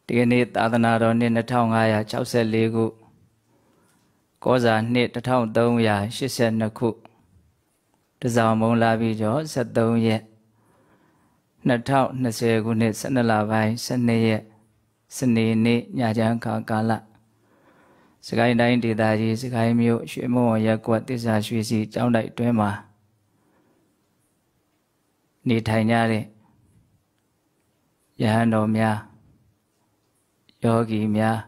ဒီကနေ့သာသနာတော်နှစ်2564ခုကောဇာနှစ်1382ခုတစောင်းမုံလာပြီးကျော်73ရက်2020ခုနှစ်12လပိုင်း12ရက်စနေနေ့ညချမ်းခါကာလစကိုင်းတိုင်းဒေသကြီးစကိုင်းမြို့ရွှေမုံရက်ကွက်သစ္စာရွှေစီကျောင်းတိုက်တွင်မှာနေထိုင်ကြတဲ့ယဟန်တော်များယောဂီများ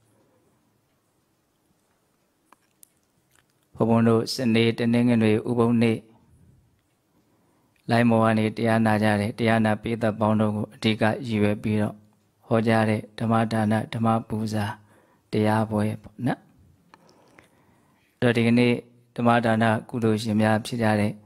ဘုံဘုံတို့စနေတနင်္ဂနွေဥပုံနေ့လိုင်းမောကနေတရားနာကြတဲ့တရားနာပိသက်ပေါင်းတို့ကိုအဓိကရည်ရွယ်ပြီးတော့ဟောကြားတဲ့ဓမ္မဒါနဓမ္မပူဇာတရားပွဲပေါ့နော်အဲ့တော့ဒီကနေ့ဓမ္မဒါနကုသိုလ်ရှင်များဖြစ်ကြတဲ့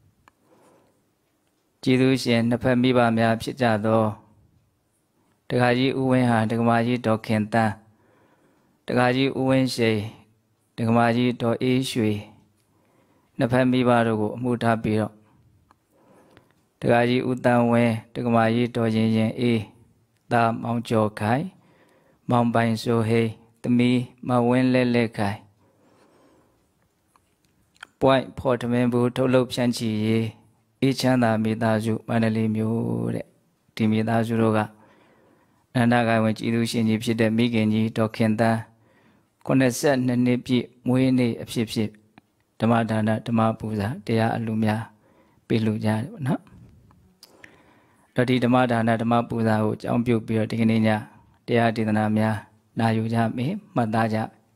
ကျေးဇူးရှင်နှစ်ဖက်မိဘများဖြစ်ကြသောတက္ကကြီးဦးဝင်းဟာတက္ကမကြီးဒေါ်ခင်တန်းတက္ကကြီးဦးဝင်းရှိန်တက္ကမကြီးဒေါ်အေးရွှေနှစ်ဖက်မိဘတို့ကိုအမှုထားပြီးတော့တက္ကကြီးဦးတန်းဝင်းတက္ကမကြီးဒေါ်ရင်ရင်အေးသားမောင်ကျော်ခိုင်မောင်ပိုင်စိုးဟိန်းသမီးမဝင်းလဲလဲခိုင်ပွိုင်းဖော်ထမင်းဘူးထုတ်လုပ်ဖြန့်ချီရေးအေးချမ်းသာမိသားစုမန္တလေးမြို့တဲ့ဒီမိသားစုတို့ကအနန္တဂိုင်ဝင်ကြည်သူရှင်ကြီးဖြစ်တဲ့မိခင်ကြီးဒေါ်ခင်တန်း82နှစ်ပြည့်မွေးနေ့အဖြစ်ဖြစ်ဓမ္မဒါနဓမ္မပူဇာတရားအလှများပြုလုပ်ကြတယ်ပေါ့နော်တော့ဒီဓမ္မဒါနဓမ္မပူဇာကိုအကြောင်းပြုပြီးတော့ဒီကနေ့ညတရားဒေသနာများနာယူကြမယ်မှတ်သားကြ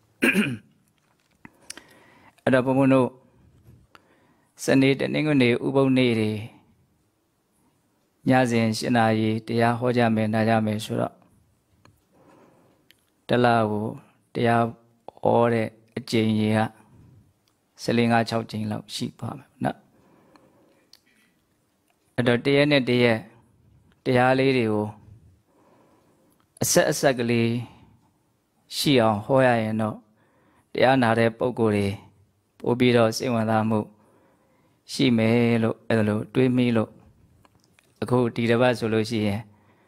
အဲ့တော့ဘုန်းဘုန်းတို့စနေတနင်္ဂနွေဥပုသ်နေ့တွေညစဉ်7 နာရီတရားဟောကြမယ်နာကြမယ်ဆိုတော့တလကိုတရားဟောတဲ့အကြိမ်ကြီးက14-16ကြိမ်လောက်ရှိသွားမယ်နော်အဲ့တော့တရက်နဲ့တရက်တရားလေးတွေကိုအဆက်ကလေးရှိအောင်ဟောရရင်တော့တရားနာတဲ့ပုဂ္ဂိုလ်တွေပို့ပြီးတော့စိတ်ဝင်စားမှုရှိမယ်လို့အဲ့လိုတွေးမိလို့အခုဒီတစ်ပတ်ဆိုလို့ရှိရင်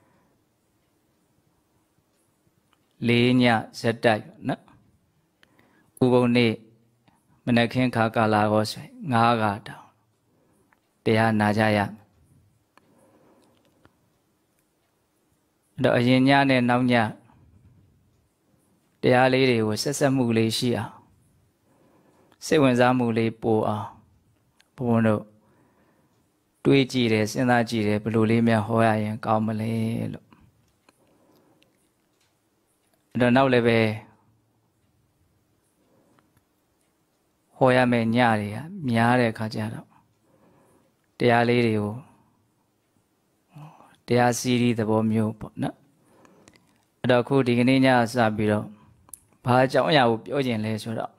4 ညဇက်တိုက်နော်ဥပုံနေ့မနက်ခင်းခါကာလာရောဆို9 ခါတောင်တရားနာကြရတော့အရင်ညနဲ့နောက်ညတရားလေးတွေကိုဆက်မှုလေးရှိအောင်စိတ်ဝင်စားမှုလေးပိုအောင်ဘုန်းဘုန်းတို့တွေးကြည့်တယ်စဉ်းစားကြည့်တယ်ဘယ်လိုလေးများဟောရရင်ကောင်းမလဲလို့အဲ့တော့နောက်လည်းပဲဟောရမယ့်ညတွေကများတဲ့အခါကျတော့တရားလေးတွေကိုတရားစီရီသဘောမျိုးပေါ့နော်အဲ့တော့ခုဒီကနေ့ညစပြီးတော့ဘာအကြောင်းအရာကိုပြောခြင်းလဲဆိုတော့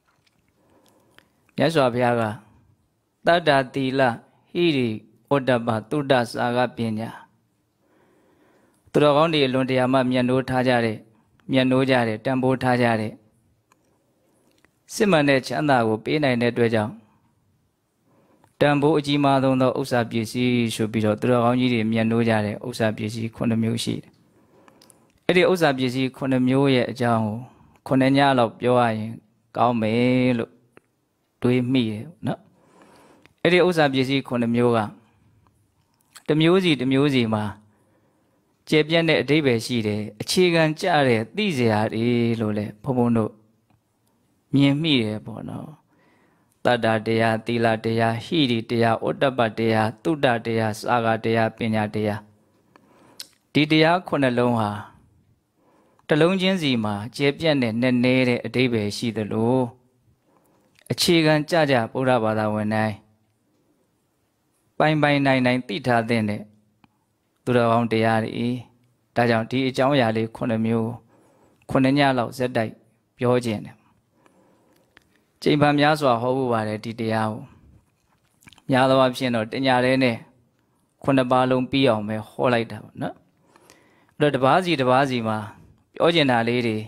မြတ်စွာဘုရားကတတ္တသီလဟိရိဩတ္တပသုဒ္ဓစာကပညာသူတော်ကောင်းတွေအလွန်တရာမှမျက်နှိုးထားကြတဲ့မျက်နှိုးကြတဲ့တန်ဖိုးထားကြတဲ့စစ်မှန်တဲ့ချမ်းသာကိုပေးနိုင်တဲ့အတွက်ကြောင့်တန်ဖိုးအကြီးမားဆုံးသောဥစ္စာပစ္စည်းဆိုပြီးတော့သူတော်ကောင်းကြီးတွေမျက်နှိုးကြတဲ့ဥစ္စာပစ္စည်း9 မျိုးရှိတယ်။အဲ့ဒီဥစ္စာပစ္စည်း9 မျိုးရဲ့အကြောင်းကို9 ညလောက်ပြောရရင်ကောင်းမယ်လို့တွေးမိတယ်နော်။အဲ့ဒီဥစ္စာပစ္စည်း9 မျိုးကတစ်မျိုးစီမှာကျေပြန့်တဲ့အဓိပ္ပာယ်ရှိတယ်အခြေခံကျတဲ့သိစရာတွေလို့လဲဘုံဘုံတို့မြင်မိတယ်ပေါ့နော်တတ္တတရားသီလတရားဟိရိတရားဩတ္တပတရားသုဒ္ဓတရားစာဂတရားပညာတရားဒီတရား9 လုံးဟာတစ်လုံးချင်းစီမှာကျေပြန့်တဲ့နည်းနည်းတဲ့အဓိပ္ပာယ်ရှိသလိုအခြေခံကျဗုဒ္ဓဘာသာဝင်တိုင်းပိုင်နိုင်သိထားတဲ့သူတော်ကောင်းတရားတွေဒါကြောင့်ဒီအကြောင်းအရာလေး9 မျိုး9 ညလောက်ဇက်တိုက်ပြောခြင်းတယ်ကျင့်ပါများစွာဟောဖို့ပါတယ်ဒီတရားကိုများသောအားဖြင့်တော့တညာလေးနဲ့9 ပါးလုံးပြီးအောင်ပဲဟောလိုက်တာပေါ့နော်အဲ့တော့တစ်ပါးစီမှာပြောကျင်တာလေးတွေ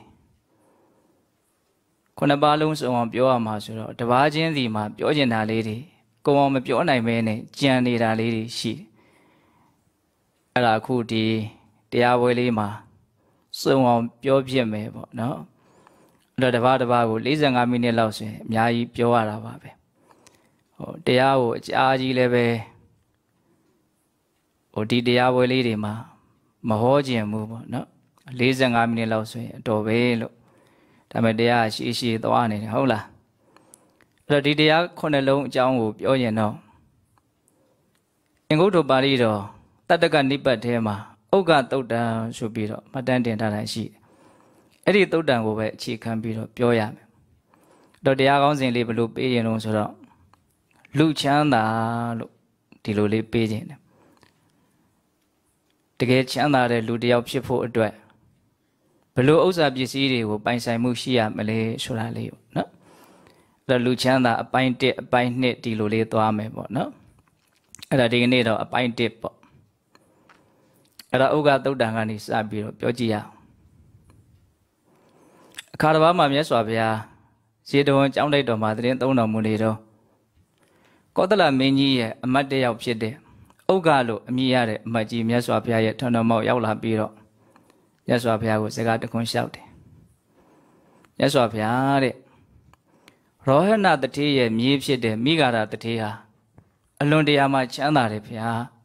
9 ပါးလုံးစုံအောင်ပြောရမှာဆိုတော့တစ်ပါးချင်းစီမှာပြောကျင်တာလေးတွေကိုယ်အောင်မပြောနိုင်မဲနဲ့ကြံနေတာလေးတွေရှိတယ်အဲ့ဒါအခုဒီတရားပွဲလေးမှာစုံအောင်ပြောပြမယ်ပေါ့နော်အဲ့တော့တစ်ပါးကို45မိနစ်လောက်ဆိုရင်အများကြီးပြောရတာပါပဲဟိုတရားကိုအကြာကြီးလည်းပဲဟိုဒီတရားပွဲလေးတွေမှာမဟောခြင်းဘူးပေါ့နော်45မိနစ်လောက်ဆိုရင်အတော်ပဲလို့ဒါပေမဲ့တရားရှည်သွားနေတယ်ဟုတ်လားအဲ့တော့ဒီတရား9လုံးအကြောင်းကိုပြောရင်တော့အင်္ဂုတ္တပါဠိတော်တတ္တကနိပတ်ထဲမှာဥက္ကသုတ်တံဆိုပြီးတော့မှတ်တမ်းတင်ထားတာရှိတယ်အဲ့ဒီသုတ်တံကိုပဲအခြေခံပြီးတော့ပြောရမယ်တော့တရားကောင်းစဉ်လေးဘယ်လိုပေးရင်လို့ဆိုတော့လူချမ်းသာလို့ဒီလိုလေးပေးခြင်းတယ်တကယ်ချမ်းသာတဲ့လူတစ်ယောက်ဖြစ်ဖို့အတွက်ဘယ်လိုဥစ္စာပစ္စည်းတွေကိုပိုင်ဆိုင်မှုရှိရမလဲဆိုတာလေးပေါ့နော်အဲ့တော့လူချမ်းသာအပိုင်း1အပိုင်း2ဒီလိုလေးသွားမယ်ပေါ့နော်အဲ့ဒါဒီကနေ့တော့အပိုင်း1ပေါ့အဲ့ဒါဥက္ကသုတ်တံကနေစပြီးတော့ပြောကြည့်ရအောင်အခါတစ်ပါးမှာမြတ်စွာဘုရားဇေတဝန်ကျောင်းတိုက်တော်မှာသတင်းသုံးတော်မူနေတော့ကောသလမင်းကြီးရဲ့အမတ်တယောက်ဖြစ်တဲ့ဥက္ကလို့အမည်ရတဲ့အမတ်ကြီးမြတ်စွာဘုရားရဲ့ထွန်းတော်မောက်ရောက်လာပြီးတော့မြတ်စွာဘုရားကိုစကားတခွန်းလျှောက်တယ်မြတ်စွာဘုရားတဲ့ရောဟဏတထေရဲ့မြေးဖြစ်တဲ့မိဂါရတထေဟာအလွန်တရာမှချမ်းသာတယ်ဗျာ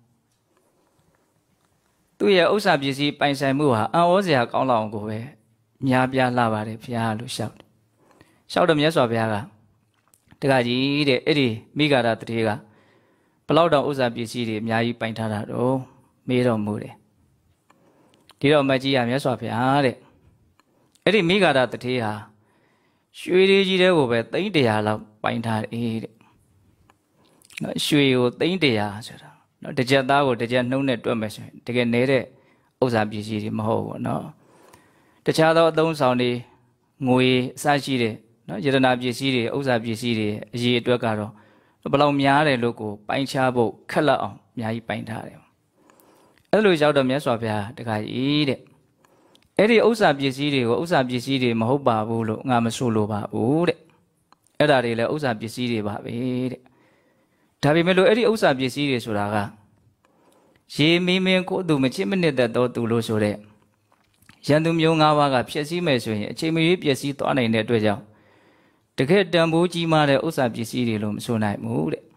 သူ့ရဲ့ဥစ္စာပစ္စည်းပိုင်ဆိုင်မှုဟာအံ့ဩစရာကောင်းလောက်အောင်ကိုပဲများပြားလှပါတယ်ဗျာလို့လျှောက်တယ်လျှောက်တော့မြတ်စွာဘုရားကတခါကြီးတဲ့အဲ့ဒီမိဂါရတထေကဘလောက်တောင်ဥစ္စာပစ္စည်းတွေအများကြီးပိုင်ထားတာတော့မေးတော်မူတယ်ဒီတော့မကြီးရမြတ်စွာဘုရားတဲ့အဲ့ဒီမိဂါရတထေဟာရွှေတွေကြီးတဲ့ကိုပဲ300လောက်ပိုင်ထားတယ်တဲ့နော်ရွှေကို300ဆိုတာနော်တစ်ကြက်သားကိုတစ်ကြက်နှုံးနဲ့တွက်မယ်ဆိုရင်တကယ်နေတဲ့ဥစ္စာပစ္စည်းတွေမဟုတ်ဘူးနော်တခြားသောအသုံးဆောင်တွေငွေအစရှိတဲ့နော်ယတနာပစ္စည်းတွေဥစ္စာပစ္စည်းတွေအရေးအတွက်ကတော့ဘယ်လောက်များတယ်လို့ကိုပိုင်ခြားဖို့ခက်လက်အောင်အများကြီးပိုင်ထားတယ်အဲ့လိုရောက်တော့မြတ်စွာဘုရားတခါကြီးတဲ့အဲ့ဒီဥစ္စာပစ္စည်းတွေကိုဥစ္စာပစ္စည်းတွေမဟုတ်ပါဘူးလို့ငါမဆိုလိုပါဘူးတဲ့အဲ့ဒါတွေလည်းဥစ္စာပစ္စည်းတွေပါပဲတဲ့ဒါပေမဲ့လို့အဲ့ဒီဥစ္စာပစ္စည်းတွေဆိုတာကရေမင်းမင်းကိုသူမချစ်မနစ်သက်တော့သူလို့ဆိုတဲ့ရန်သူမျိုး၅ပါးကဖျက်ဆီးမယ်ဆိုရင်အချိန်မရွေးပျက်စီးသွားနိုင်တဲ့အတွက်ကြောင့်တကယ်တန်ဖိုးကြီးမားတဲ့ဥစ္စာပစ္စည်းတွေလို့မဆိုနိုင်ဘူးတဲ့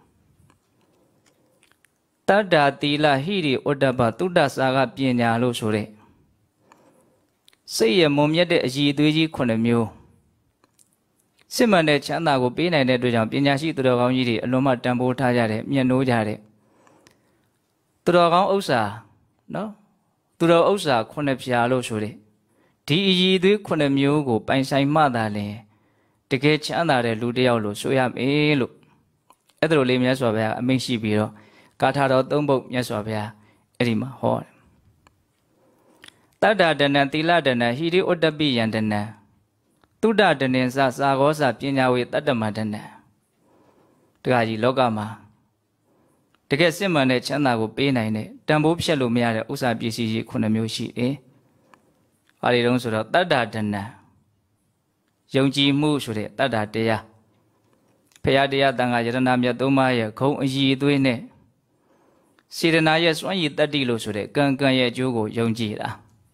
တတ္တာသီလဟိရိဩတ္တပသုတ္တစာကပညာလို့ဆိုတဲ့စိတ်ရမုံမြတ်တဲ့အည်အသွေးကြီး9မျိုးစစ်မှန်တဲ့ချမ်းသာကိုပေးနိုင်တဲ့အတွက်ကြောင့်ပညာရှိသူတော်ကောင်းကြီးတွေအလွန်မှတန်ဖိုးထားကြတယ်မြတ်နိုးကြတယ်သူတော်ကောင်းဥစ္စာနော်သူတော်ဥစ္စာ9ဖြာလို့ဆိုတဲ့ဒီအည်အသွေး9မျိုးကိုပိုင်ဆိုင်မှသာလျှင်တကယ်ချမ်းသာတဲ့လူတစ်ယောက်လို့ဆိုရမယ်လို့အဲ့ဒါလိုလေးမြတ်စွာဘုရားအမိန့်ရှိပြီးတော့ဂါထာတော်3ပုဒ်မြတ်စွာဘုရားအဲ့ဒီမှာဟောတယ်တတ္တဒနံသီလဒနံဟိရိဩတ္တပိယံဒနံသုဒ္ဓဒနေစာဂောစာပညာဝေတတ္တမဒနံတခါကြီးလောကမှာတကယ်စစ်မှန်တဲ့ချမ်းသာကိုပေးနိုင်တဲ့တန်ဖိုးဖြတ်လို့မရတဲ့ဥစ္စာပစ္စည်းကြီး9မျိုးရှိတယ်။ဘာတွေတုံးဆိုတော့တတ္တဒနံယုံကြည်မှုဆိုတဲ့တတ္တတရားဖရာတရားတန်ခါယရဏမြတ်သုံးပါးရဲ့ဂုံအည်အသွေးနဲ့စေတနာရဲ့စွမ်းရည်တတ္တိလို့ဆိုတဲ့ကံကံရဲ့အကျိုးကိုယုံကြည်တာ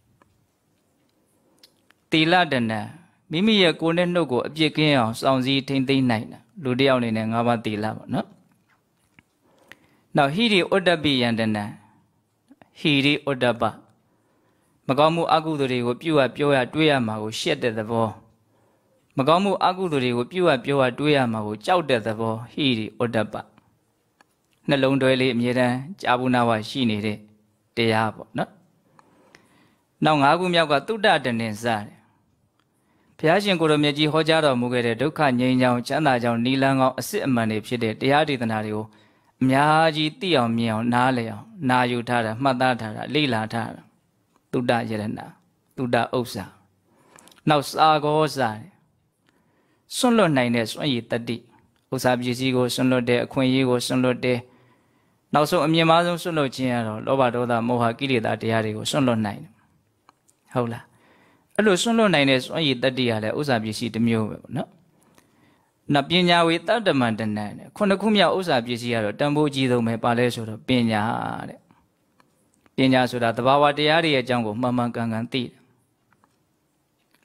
သီလဒနံမိမိရဲ့ကိုယ်နဲ့နှုတ်ကိုအပြစ်ကင်းအောင်စောင့်စည်းထိမ့်သိမ်းနိုင်တာလူတစ်ယောက်အနေနဲ့၅ပါးသီလပေါ့နော်နောက်ဟိရိဩတ္တပိယံဒနံဟိရိဩတ္တပမကောင်းမှုအကုသိုလ်တွေကိုပြုတ်ပြောရတွေးရမှာကိုရှက်တဲ့သဘောမကောင်းမှုအကုသိုလ်တွေကိုပြုတ်ပြောရတွေးရမှာကိုကြောက်တဲ့သဘောဟိရိဩတ္တပနှလုံးသွဲလေးအမြဲတမ်းကြာဘူးနာဝရှိနေတဲ့တရားပေါ့နော်နောက်၅ခုမြောက်ကသုတ္တဒနေစတယ်ဘုရားရှင်ကိုရမြတ်ကြီးဟောကြားတော်မူခဲ့တဲ့ဒုက္ခငြိမ်းချမ်းချမ်းသာကြောင်းနိလန်းကောင်းအစစ်အမှန်တွေဖြစ်တဲ့တရားဒေသနာတွေကိုအများကြီးသိအောင်မြင်အောင်နားလည်အောင်နာယူထားတာမှတ်သားထားတာလေ့လာထားတာသုတ္တယရဏသုတ္တဥစ္စာနောက်စာဂောစာစွန့်လွတ်နိုင်တဲ့စွန့်ရည်တတ္တိဥစ္စာပစ္စည်းကိုစွန့်လွတ်တဲ့အခွင့်အရေးကိုစွန့်လွတ်တဲ့နောက်ဆုံးအမြင့်မားဆုံးစွန့်လွတ်ခြင်းကတော့လောဘဒေါသမောဟကိလေသာတရားတွေကိုစွန့်လွတ်နိုင်တယ်ဟုတ်လားအဲ့လိုစွန့်လွတ်နိုင်တဲ့စွန့်ရည်တတ္တိကလည်းဥစ္စာပစ္စည်းတစ်မျိုးပဲပေါ့နော်နောက်ပညာဝေတတ္တမန္တနံခုနှစ်ခုမြောက်ဥစ္စာပစ္စည်းကတော့တန်ဖိုးကြီးဆုံးပဲပါလဲဆိုတော့ပညာတဲ့ပညာဆိုတာသဘာဝတရားတွေရဲ့အကြောင်းကိုမှန်မှန်ကန်ကန်သိတယ်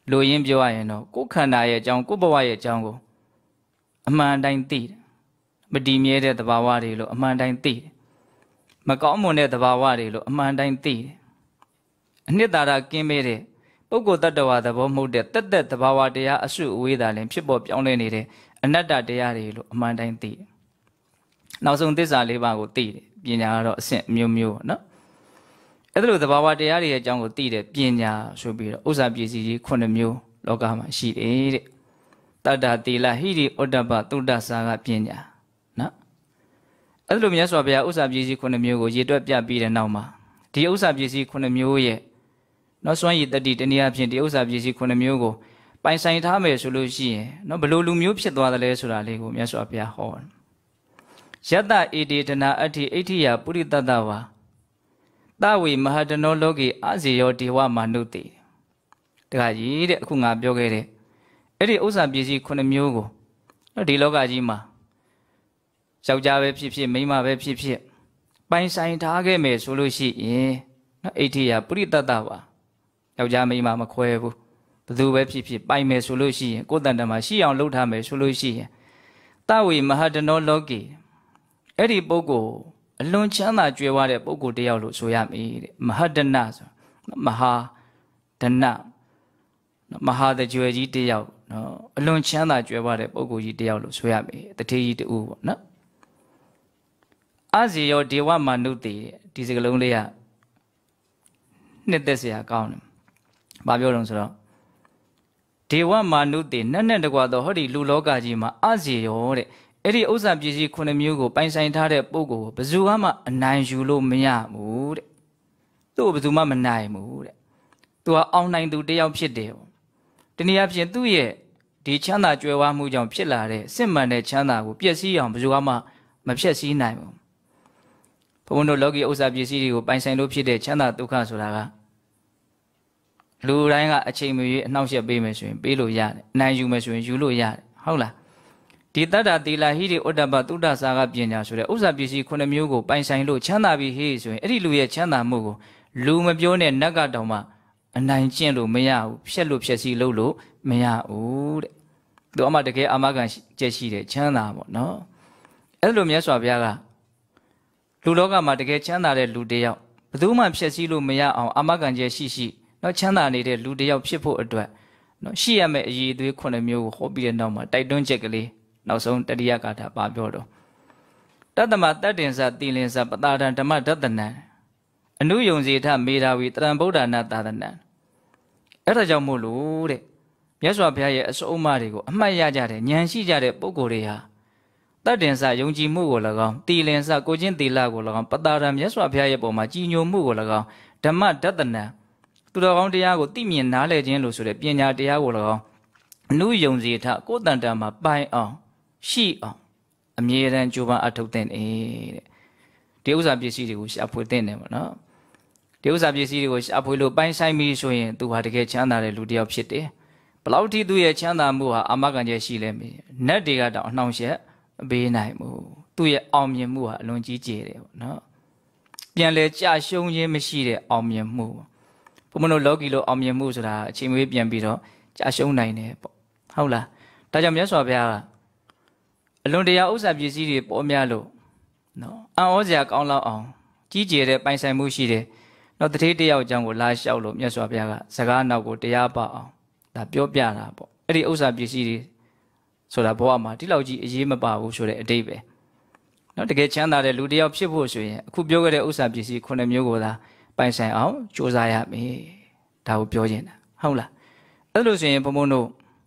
လိုရင်းပြောရရင်တော့ကိုယ်ခန္ဓာရဲ့အကြောင်းကိုယ်ဘဝရဲ့အကြောင်းကိုအမှန်တိုင်းသိတယ်မတည်မြဲတဲ့သဘာဝတွေလို့အမှန်တိုင်းသိတယ်မကောင်းမွန်တဲ့သဘာဝတွေလို့အမှန်တိုင်းသိတယ်အနှစ်သာရကင်းမဲ့တဲ့ပုဂ္ဂိုလ်တ attva သဘောမဟုတ်တဲ့တက်တက်သဘာဝတရားအစုအဝေးသာလင်ဖြစ်ပေါ်ပြောင်းလဲနေတဲ့အနတ္တတရားတွေလို့အမှန်တိုင်းသိတယ်နောက်ဆုံးသစ္စာလေးပါးကိုသိတယ်ပညာကတော့အဆင့်မျိုးမျိုးပေါ့နော်အဲ့ဒါလိုသဘာဝတရားတွေရဲ့အကြောင်းကိုသိတဲ့ပညာဆိုပြီးတော့ဥစ္စာပစ္စည်းကြီး9မျိုးလောကမှာရှိတယ်တဲ့တတ္တတိလဟိရိဩတ္တပသုဒ္ဓစာကပညာနော်အဲ့ဒါလိုမြတ်စွာဘုရားဥစ္စာပစ္စည်း9မျိုးကိုရေတွက်ပြပြီးတဲ့နောက်မှာဒီဥစ္စာပစ္စည်း9မျိုးရဲ့နောက်စွမ်းရည်တတိတနည်းအားဖြင့်ဒီဥစ္စာပစ္စည်း9မျိုးကိုပိုင်ဆိုင်ထားမယ်ဆိုလို့ရှိရင်နော်ဘယ်လိုလူမျိုးဖြစ်သွားသလဲဆိုတာလေးကိုမြတ်စွာဘုရားဟောယတ္တဧတေတနာအဋ္ဌိအဋ္ဌိယပုရိတတ္တဝါသဝေမဟာတနောလောကေအာဇေယောဒေဝမာနုတေတခါကြီးတဲ့အခုငါပြောခဲ့တဲ့အဲ့ဒီဥစ္စာပစ္စည်း9မျိုးကိုဒီလောကကြီးမှာယောက်ျားပဲဖြစ်ဖြစ်မိန်းမပဲဖြစ်ဖြစ်ပိုင်ဆိုင်ထားခဲ့မယ်ဆိုလို့ရှိရင်နော်အဋ္ဌိယပုရိတတ္တဝါယောက်ျားမိန်းမမခွဲဘူးဘယ်သူပဲဖြစ်ဖြစ်ပိုင်မယ်ဆိုလို့ရှိရင်ကိုယ်တန်တမှာရှိအောင်လုပ်ထားမယ်ဆိုလို့ရှိရင်သဝေမဟာတနောလောကေအဲ့ဒီပုဂ္ဂိုလ်အလွန်ချမ်းသာကြွယ်ဝတဲ့ပုဂ္ဂိုလ်တယောက်လို့ဆိုရမည်တဲ့မဟာဒနဆိုမဟာဒနမဟာတကြွယ်ကြီးတယောက်နော်အလွန်ချမ်းသာကြွယ်ဝတဲ့ပုဂ္ဂိုလ်ကြီးတယောက်လို့ဆိုရမည်တထေးကြီးတူပေါ့နော်အာဇေယောဒေဝမာနုတေဒီစကလုံးလေးကနှစ်သက်စရာကောင်းတယ်ဘာပြောလို့ဆိုတော့ဒေဝမာနုတေနဲ့တကွာတော့ဟောဒီလူလောကကြီးမှာအာဇေယောတဲ့အဲ့ဒီဥစ္စာပစ္စည်း9မျိုးကိုပိုင်ဆိုင်ထားတဲ့ပုဂ္ဂိုလ်ကိုဘယ်သူမှအနိုင်ယူလို့မရဘူးတဲ့သူ့ကိုဘယ်သူမှမနိုင်ဘူးတဲ့သူကအောင်နိုင်သူတယောက်ဖြစ်တယ်တနည်းအားဖြင့်သူ့ရဲ့ဒီချမ်းသာကြွယ်ဝမှုကြောင့်ဖြစ်လာတဲ့စစ်မှန်တဲ့ချမ်းသာကိုပျက်စီးအောင်ဘယ်သူမှမဖျက်ဆီးနိုင်ဘူးဘုန်းတို့လောကီဥစ္စာပစ္စည်းတွေကိုပိုင်ဆိုင်လို့ဖြစ်တဲ့ချမ်းသာဒုက္ခဆိုတာကလူတိုင်းကအချိန်မရွေးအနှောင့်အယှက်ပေးမယ်ဆိုရင်ပေးလို့ရတယ်နိုင်ယူမယ်ဆိုရင်ယူလို့ရတယ်ဟုတ်လားဒီတတ္တတိလဟိရိဩတ္တပသုဒ္ဓစာကပညာဆိုတဲ့ဥစ္စာပစ္စည်း9မျိုးကိုပိုင်ဆိုင်လို့ချမ်းသာပြီဟေ့ဆိုရင်အဲ့ဒီလူရဲ့ချမ်းသာမှုကိုလူမပြောနဲ့နတ်ကတောင်မှအနိုင်ကျင့်လို့မရဘူးဖြက်လို့ဖြက်စီလို့လို့မရဘူးတဲ့သူအမှတကယ်အာမခံချက်ရှိတဲ့ချမ်းသာပေါ့နော်အဲ့လိုမြတ်စွာဘုရားကလူလောကမှာတကယ်ချမ်းသာတဲ့လူတယောက်ဘယ်သူမှဖြက်စီလို့မရအောင်အာမခံချက်ရှိနော်ချမ်းသာနေတဲ့လူတယောက်ဖြစ်ဖို့အတွက်နော်ရှိရမယ့်အရေးအသွေး9မျိုးကိုဟောပြီးတဲ့နောက်မှာတိုက်တွန်းချက်ကလေးနောက်ဆုံးတတိယကာထာပါပြောတော့တတ္တမတတ္တင်္စတိလင်္စပတာဒံဓမ္မဒတနံအနုယုံစေထမေဓာဝီတရံဗုဒ္ဓနာသာသနံအဲ့ဒါကြောင့်မို့လို့တဲ့မြတ်စွာဘုရားရဲ့အစိုးအမတွေကိုအမှတ်ရကြတဲ့ဉာဏ်ရှိကြတဲ့ပုဂ္ဂိုလ်တွေဟာတတ္တင်္စယုံကြည်မှုကို၎င်းတိလင်္စကိုချင်းတိလကို၎င်းပတာဒံမြတ်စွာဘုရားရဲ့ပုံမှာကြည်ညိုမှုကို၎င်းဓမ္မဒတနံသူတော်ကောင်းတရားကိုသိမြင်နားလည်ခြင်းလို့ဆိုတဲ့ပညာတရားကို၎င်းအနုယုံစေထကိုယ်တန်တန်မှာပိုင်အောင်ရှိအောင်အမြဲတမ်းကြိုးပမ်းအထောက်တဲ့တဲ့ဒီဥစ္စာပစ္စည်းတွေကိုရှာဖွေတဲ့နေပါနော်ဒီဥစ္စာပစ္စည်းတွေကိုရှာဖွေလို့ပိုင်ဆိုင်ပြီးဆိုရင်သူဟာတကယ်ချမ်းသာတဲ့လူတစ်ယောက်ဖြစ်တယ်ဘလောက်ထိသူရဲ့ချမ်းသာမှုဟာအာမခံချက်ရှိလဲမင်းနတ်တွေကတောင်အနှောင့်အယှက်မပေးနိုင်ဘူးသူရဲ့အောင်မြင်မှုဟာအလွန်ကြီးကျယ်တယ်ပေါ့နော်ပြန်လဲကြာရှုံးခြင်းမရှိတဲ့အောင်မြင်မှုဘုမတို့လောကီလိုအောင်မြင်မှုဆိုတာအချိန်မွေးပြန်ပြီးတော့ကြာရှုံးနိုင်တယ်ပေါ့ဟုတ်လားဒါကြောင့်မြတ်စွာဘုရားကအလွန်တရာဥစ္စာပစ္စည်းတွေပေါ်များလို့နော်အံ့ဩစရာကောင်းလောက်အောင်ကြီးကျယ်တဲ့ပိုင်ဆိုင်မှုရှိတယ်နော်တတိတယောက်အကြောင်းကိုလာလျှောက်လို့မြတ်စွာဘုရားကစကားနောက်ကိုတရားပါအောင်ဒါပြောပြတာပေါ့အဲ့ဒီဥစ္စာပစ္စည်းတွေဆိုတာဘဝမှာဒီလောက်ကြီးအရေးမပါဘူးဆိုတဲ့အတိတ်ပဲနော်တကယ်ချမ်းသာတဲ့လူတယောက်ဖြစ်ဖို့ဆိုရင်အခုပြောခဲ့တဲ့ဥစ္စာပစ္စည်း9မျိုးကိုသာပိုင်ဆိုင်အောင်ကြိုးစားရမယ်ဒါကိုပြောခြင်းတာဟုတ်လားအဲ့လိုဆိုရင်ဘုံဘုံတို့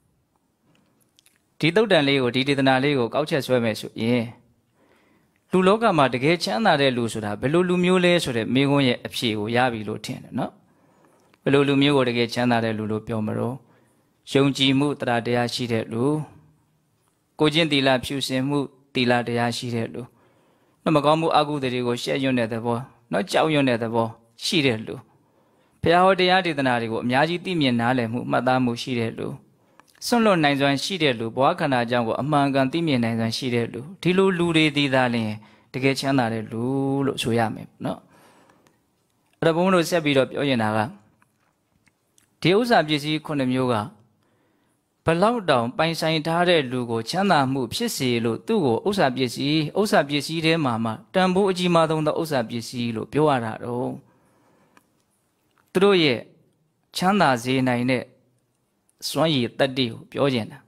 ဒီသုတ်တန်လေးကိုဒီဒေသနာလေးကိုကောက်ချက်ဆွဲမယ်ဆိုရင်လူလောကမှာတကယ်ချမ်းသာတဲ့လူဆိုတာဘယ်လိုလူမျိုးလဲဆိုတဲ့မိခွန်းရဲ့အဖြေကိုရပြီလို့ထင်တယ်နော်ဘယ်လိုလူမျိုးကိုတကယ်ချမ်းသာတဲ့လူလို့ပြောမလို့ယုံကြည်မှုတရားတရားရှိတဲ့လူကိုချင်းသီလဖြူစင်မှုသီလတရားရှိတဲ့လူမကောင်းမှုအကုသိုလ်တွေကိုရှက်ရွံ့တဲ့သဘောနော်ကြောက်ရွံ့တဲ့သဘောရှိတဲ့လူဘုရားဟောတရားဒေသနာတွေကိုအများကြီးသိမြင်နားလည်မှုမှတ်သားမှုရှိတဲ့လူစွန့်လွတ်နိုင်စွမ်းရှိတဲ့လူဘဝခန္ဓာအကြောင်းကိုအမှန်ကန်သိမြင်နိုင်စွမ်းရှိတဲ့လူဒီလိုလူတွေဒီသားလျင်တကယ်ချမ်းသာတဲ့လူလို့ဆိုရမယ်နော်အဲ့တော့ဘုန်းတော်ဆက်ပြီးတော့ပြောရင်တာကဒီဥစ္စာပစ္စည်းခုနှစ်မျိုးကဘလောက်တောင်ပိုင်ဆိုင်ထားတဲ့လူကိုချမ်းသာမှုဖြစ်စေလို့သူ့ကိုဥစ္စာပစ္စည်းထဲမှာတန်ဖိုးအကြီးမားဆုံးသောဥစ္စာပစ္စည်းလို့ပြောရတာတော့သူတို့ရဲ့ချမ်းသာစေနိုင်တဲ့စွမ်းရည်တတ္တိကိုပြောကျင်တာ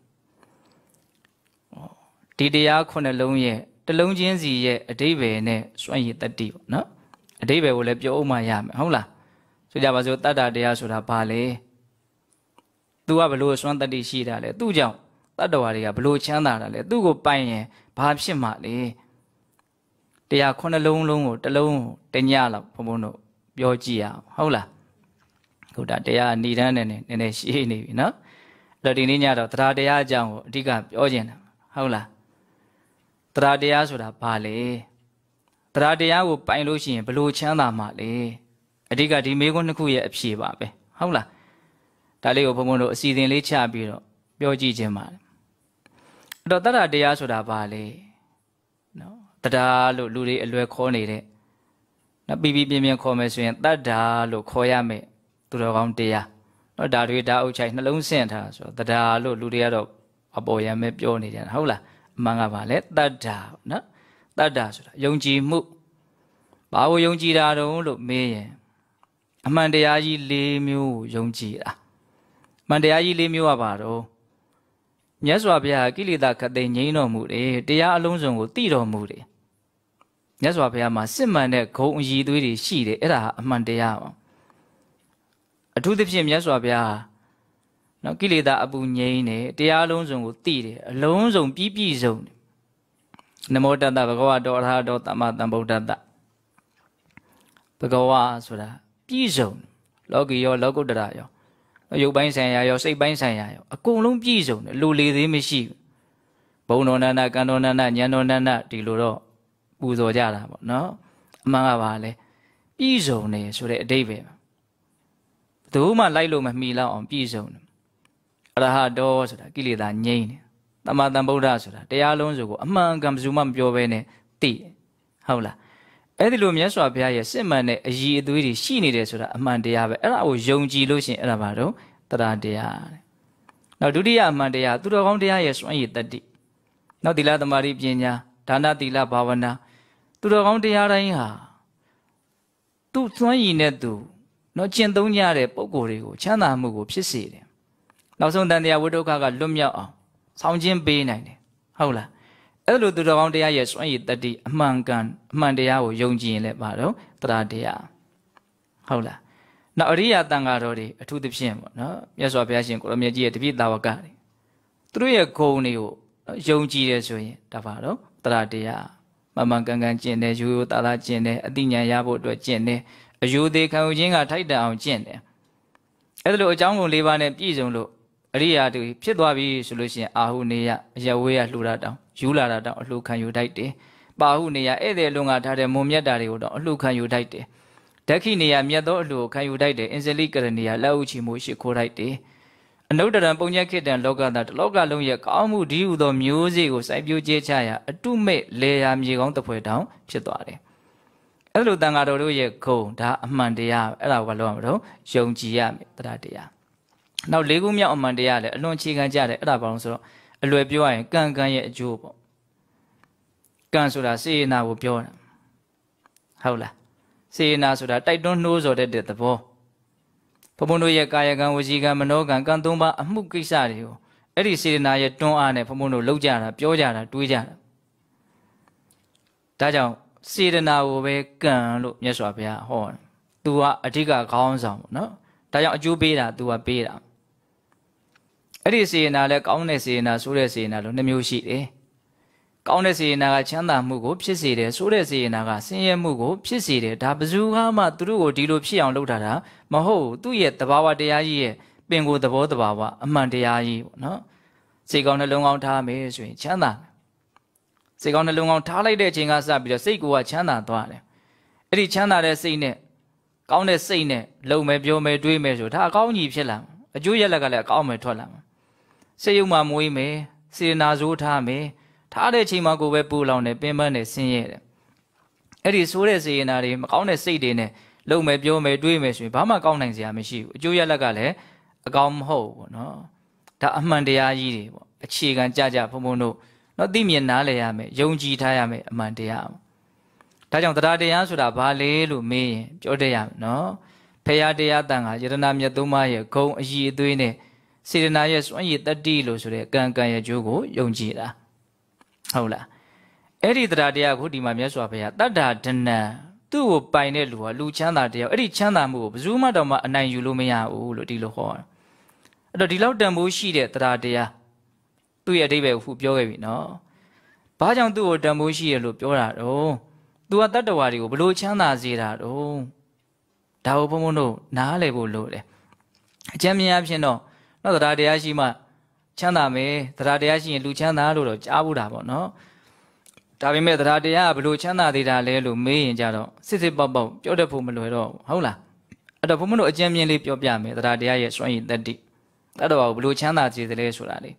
ဒီတရားခုနှစ်လုံးရဲ့တလုံးချင်းစီရဲ့အဓိပ္ပာယ်နဲ့စွမ်းရည်တတ္တိပေါ့နော်အဓိပ္ပာယ်ကိုလည်းပြောဥမှရမယ်ဟုတ်လားဆိုကြပါစို့တတ္တတရားဆိုတာဘာလဲသူကဘလို့စွမ်းတတ္တိရှိတာလဲသူ့ကြောင့်တတ္တဝါတွေကဘလို့ချမ်းသာတာလဲသူ့ကိုပိုင်ရင်ဘာဖြစ်မှာလဲတရားခုနှစ်လုံးလုံးကိုတလုံးတညလောက်ဘုံဘုံတို့ပြောကြည့်ရအောင်ဟုတ်လားခုဒါတရားဏိဒန်းနဲ့နည်းနည်းရှင်းနေပြီနော်အဲ့တော့ဒီနေ့ညတော့တရားတရားအကြောင်းကိုအဓိကပြောခြင်းတယ်ဟုတ်လားတရားတရားဆိုတာဘာလဲတရားတရားကိုပိုင်လို့ရှိရင်ဘလို့ချမ်းသာမှာလဲအဓိကဒီမေးခွန်းနှစ်ခုရဲ့အဖြေပါပဲဟုတ်လားဒါလေးကိုဘုံဘုံတို့အစီအစဉ်လေးချပြီးတော့ပြောကြည့်ခြင်းပါတယ်အဲ့တော့တရားတရားဆိုတာဘာလဲနော်တရားလို့လူတွေအလွယ်ခေါ်နေတဲ့နော်ပြပြပြင်းခေါ်မယ်ဆိုရင်တတ္တာလို့ခေါ်ရမယ်သူတော်ကောင်းတရားနော်ဒါတွေဒါအုပ်ချိုင်နှလုံးဆင့်ထားဆိုတော့တရားလို့လူတွေကတော့အပေါ်ရမယ်ပြောနေကြတာဟုတ်လားအမှန်ကပါလေတတ္တာနော်တတ္တာဆိုတာယုံကြည်မှုဘာကိုယုံကြည်တာတုံးလို့မေးရင်အမှန်တရားကြီး၄မျိုးကိုယုံကြည်တာအမှန်တရားကြီး၄မျိုးကပါတော့မြတ်စွာဘုရားကိလေသာခတ်သိမ်းငြိမ်းတော်မူတယ်တရားအလုံးစုံကိုသိတော်မူတယ်မြတ်စွာဘုရားမှာစစ်မှန်တဲ့ဂုဏ်အရည်အသွေးတွေရှိတယ်အဲ့ဒါအမှန်တရားပါအထူးသဖြင့်မြတ်စွာဘုရားနော်ကိလေသာအပူငြိမ်းတယ်တရားအလုံးစုံကိုသိတယ်အလုံးစုံပြည့်စုံတယ်နမောတတ္တဘဂဝတောအရဟတောသမ္မာသမ္ဗုဒ္ဓတ္တဘဂဝါဆိုတာပြည့်စုံလောကီရောလောကုတ္တရာရောရုပ်ပိုင်းဆိုင်ရာရောစိတ်ပိုင်းဆိုင်ရာရောအကုန်လုံးပြည့်စုံတယ်လူလေသေးမရှိဘုံတော်နန္ဒကံတော်နန္ဒဉာဏ်တော်နန္ဒဒီလိုတော့ပူဇော်ကြတာပေါ့နော်အမှန်ကပါလေပြည့်စုံတယ်ဆိုတဲ့အဓိပ္ပာယ်ဘယ်သူမှလိုက်လို့မမီလောက်အောင်ပြည့်စုံတယ်အရဟတောဆိုတာကိလေသာငြိမ်းတယ်သမ္မာသမ္ဗုဒ္ဓဆိုတာတရားလုံးစုကိုအမှန်ကန်ဘယ်သူမှမပြောဘဲနဲ့သိတယ်ဟုတ်လားအဲ့ဒီလိုမြတ်စွာဘုရားရဲ့စစ်မှန်တဲ့အရည်အသွေးတွေရှိနေတယ်ဆိုတာအမှန်တရားပဲအဲ့ဒါကိုယုံကြည်လို့ရှိရင်အဲ့ဒါဘာတော့တရားတရားတဲ့နောက်ဒုတိယအမှန်တရားသူတော်ကောင်းတရားရဲ့စွမ်းရည်တတ္တိနောက်သီလသမารိပညာဒါနသီလဘာဝနာသူတော်ကောင်းတရားတိုင်းဟာသူ့စွမ်းရည်နဲ့သူနော်ကျင့်သုံးကြတဲ့ပုံကိုယ်တွေကိုချမ်းသာမှုကိုဖြစ်စေတယ်နောက်ဆုံးတန်တရားဝိဒုက္ခကလွတ်မြောက်အောင်ဆောင်ကျဉ်ပေးနိုင်တယ်ဟုတ်လားအဲ့လိုသူတော်ကောင်းတရားရဲ့စွမ်းရည်တတ္တိအမှန်ကန်အမှန်တရားကိုယုံကြည်ရင်လည်းပါတော့တရားတရားဟုတ်လားနောက်အရိယာတန်ဃာတော်တွေအထူးသဖြင့်ပေါ့နော်မြတ်စွာဘုရားရှင်ကိုရမြတ်ကြီးရဲ့တပည့်တာဝကတွေသူတို့ရဲ့ဂုဏ်တွေကိုယုံကြည်တယ်ဆိုရင်ဒါပါတော့တရားတရားမမှန်ကန်ကန်ကျင့်တယ်ရိုးရိုးသားသားကျင့်တယ်အသိဉာဏ်ရဖို့အတွက်ကျင့်တယ်အယုသေးခံယူခြင်းကထိုက်တန်အောင်ကျင့်တယ်အဲ့လိုအကြောင်းကုန်၄ပါးနဲ့ပြည့်စုံလို့အရိယာတွေဖြစ်သွားပြီဆိုလို့ရှိရင်အာဟုနေယအယဝေးရလှူတာတောင်ယူလာတာတောင်အလှခံယူထိုက်တယ်ပါဟုနေယဧည့်သည်လုံငါထားတဲ့မုံမြတ်တာတွေကိုတော့အလှခံယူထိုက်တယ်ဒက္ခိနေယမြတ်သောအလှခံယူထိုက်တယ်အင်ဇလိကရဏီယလက်ဥချီမှုရှိခိုးထိုက်တယ်အနုတ္တရံပုံညက်ခေတ္တံလောကသာတလောကလုံးရဲ့ကောင်းမှုဒီဟုသောမျိုးစေ့ကိုစိုက်ပျိုးကျေးချရာအတုမဲ့လေယာမြေကောင်းတစ်ဖွဲတောင်ဖြစ်သွားတယ်အဲ့လိုတန်ဃာတော်တို့ရဲ့ဂုဏ်ဒါအမှန်တရားအဲ့ဒါကိုဘာလို့ရမလို့ယုံကြည်ရမယ်တရားတရားနောက်၄ခုမြောက်အမှန်တရားလည်းအလွန်အခြေခံကြတယ်အဲ့ဒါဘာလို့ဆိုတော့အလွယ်ပြောရရင်ကံကံရဲ့အကျိုးပေါ့ကံဆိုတာစေရနာကိုပြောတာဟုတ်လားစေရနာဆိုတာတိုက်တွန်းနှိုးဆော်တဲ့သဘောဘုံဘုံတို့ရဲ့ကာယကံဝစီကံမနောကံကံ၃ပါးအမှုကိစ္စတွေကိုအဲ့ဒီစေရနာရဲ့တွန်းအားနဲ့ဘုံဘုံတို့လောက်ကြတာပြောကြတာတွေးကြတာဒါကြောင့်စေရနာကိုပဲကံလို့မြတ်စွာဘုရားဟောတယ်။ तू ကအဓိကခေါင်းဆောင်ပေါ့နော်။ဒါကြောင့်အကျိုးပေးတာ तू ကပေးတာ။အဲ့ဒီစေရနာလဲကောင်းတဲ့စေရနာဆိုးတဲ့စေရနာလို့နှစ်မျိုးရှိတယ်။ကောင်းတဲ့စေရနာကချမ်းသာမှုကိုဖြစ်စေတယ်ဆိုးတဲ့စေရနာကဆင်းရဲမှုကိုဖြစ်စေတယ်ဒါဘယ်သူမှသူတို့ကိုဒီလိုဖြစ်အောင်လုပ်တာမဟုတ်သူ့ရဲ့တဘာဝတရားကြီးရဲ့ပင်ကိုယ်သဘောတဘာဝအမှန်တရားကြီးပေါ့နော်။စိတ်ကောင်းနှလုံးကောင်းထားမယ်ဆိုရင်ချမ်းသာစိတ်ကောင်းနှလုံးကောင်းထားလိုက်တဲ့အချိန်ကစပြီးတော့စိတ်ကိုယ်ကချမ်းသာသွားတယ်အဲ့ဒီချမ်းသာတဲ့စိတ်နဲ့ကောင်းတဲ့စိတ်နဲ့လုံမယ်ပြောမယ်တွေးမယ်ဆိုဒါအကောင်းကြီးဖြစ်လာမှာအကျိုးရလက်ကလည်းအကောင်းမယ်ထွက်လာမှာစိတ်ယုံမှမွေးမယ်စေနာဆိုးထားမယ်ထားတဲ့အချိန်မှာကိုယ်ပဲပူလောင်တယ်ပင်ပန်းတယ်ဆင်းရဲတယ်အဲ့ဒီဆိုးတဲ့စေနာတွေမကောင်းတဲ့စိတ်တွေနဲ့လုံမယ်ပြောမယ်တွေးမယ်ဆိုရင်ဘာမှကောင်းနိုင်စရာမရှိဘူးအကျိုးရလက်ကလည်းအကောင်မဟုတ်ဘူးနော်ဒါအမှန်တရားကြီးတွေပေါ့အခြေခံကြကြဘုံဘုံတို့နော်သိမြင်နားလည်ရမယ်ယုံကြည်ထားရမယ်အမှန်တရားဒါကြောင့်တရားတရားဆိုတာဘာလဲလို့မေးရင်ပြောတတ်ရမယ်နော်ဖရာတရားတန်ခါယတနာမြတ်သုံးပါးရဲ့ဂုံအည်အသွေးနဲ့စေတနာရဲ့စွန့်ရည်တတ္တိလို့ဆိုတဲ့ကံကံရဲ့ကျိုးကိုယုံကြည်တာဟုတ်လားအဲ့ဒီတရားတရားကိုဒီမှာမြတ်စွာဘုရားတတ္တာဒနံသူ့ကိုပိုင်တဲ့လူဟာလူချမ်းသာတရားအဲ့ဒီချမ်းသာမှုကိုဘယ်သူမှတော့မှအနိုင်ယူလို့မရဘူးလို့ဒီလိုဟောတာအဲ့တော့ဒီလောက်တန်ဖိုးရှိတဲ့တရားတရားသူ့ရဲ့အဓိပ္ပာယ်ကိုပြောခဲ့ပြီနော်ဘာကြောင့်သူ့ကိုတန်ဖိုးရှိရလို့ပြောတာတော့သူကတတ္တဝါတွေကိုဘလို့ချမ်းသာစေတာတော့ဒါကိုဘုံဘုံတို့နားလည်ဖို့လိုတယ်အကျဉ်းမြင်အဖြစ်တော့နော်တရားတရားရှိမှချမ်းသာမယ်တရားတရားရှိရင်လူချမ်းသာလို့တော့ကြားဘူးတာပေါ့နော်ဒါပေမဲ့တရားတရားကဘလို့ချမ်းသာသေးတာလဲလို့မေးရင်ကြတော့စစ်စစ်ပေါက်ပေါက်ပြောတတ်ဖို့မလွယ်တော့ဟုတ်လားအဲ့တော့ဘုံဘုံတို့အကျဉ်းမြင်လေးပြောပြမယ်တရားတရားရဲ့စွန့်ရည်တတ္တိတတ္တဝါကိုဘလို့ချမ်းသာစေတယ်လဲဆိုတာလေ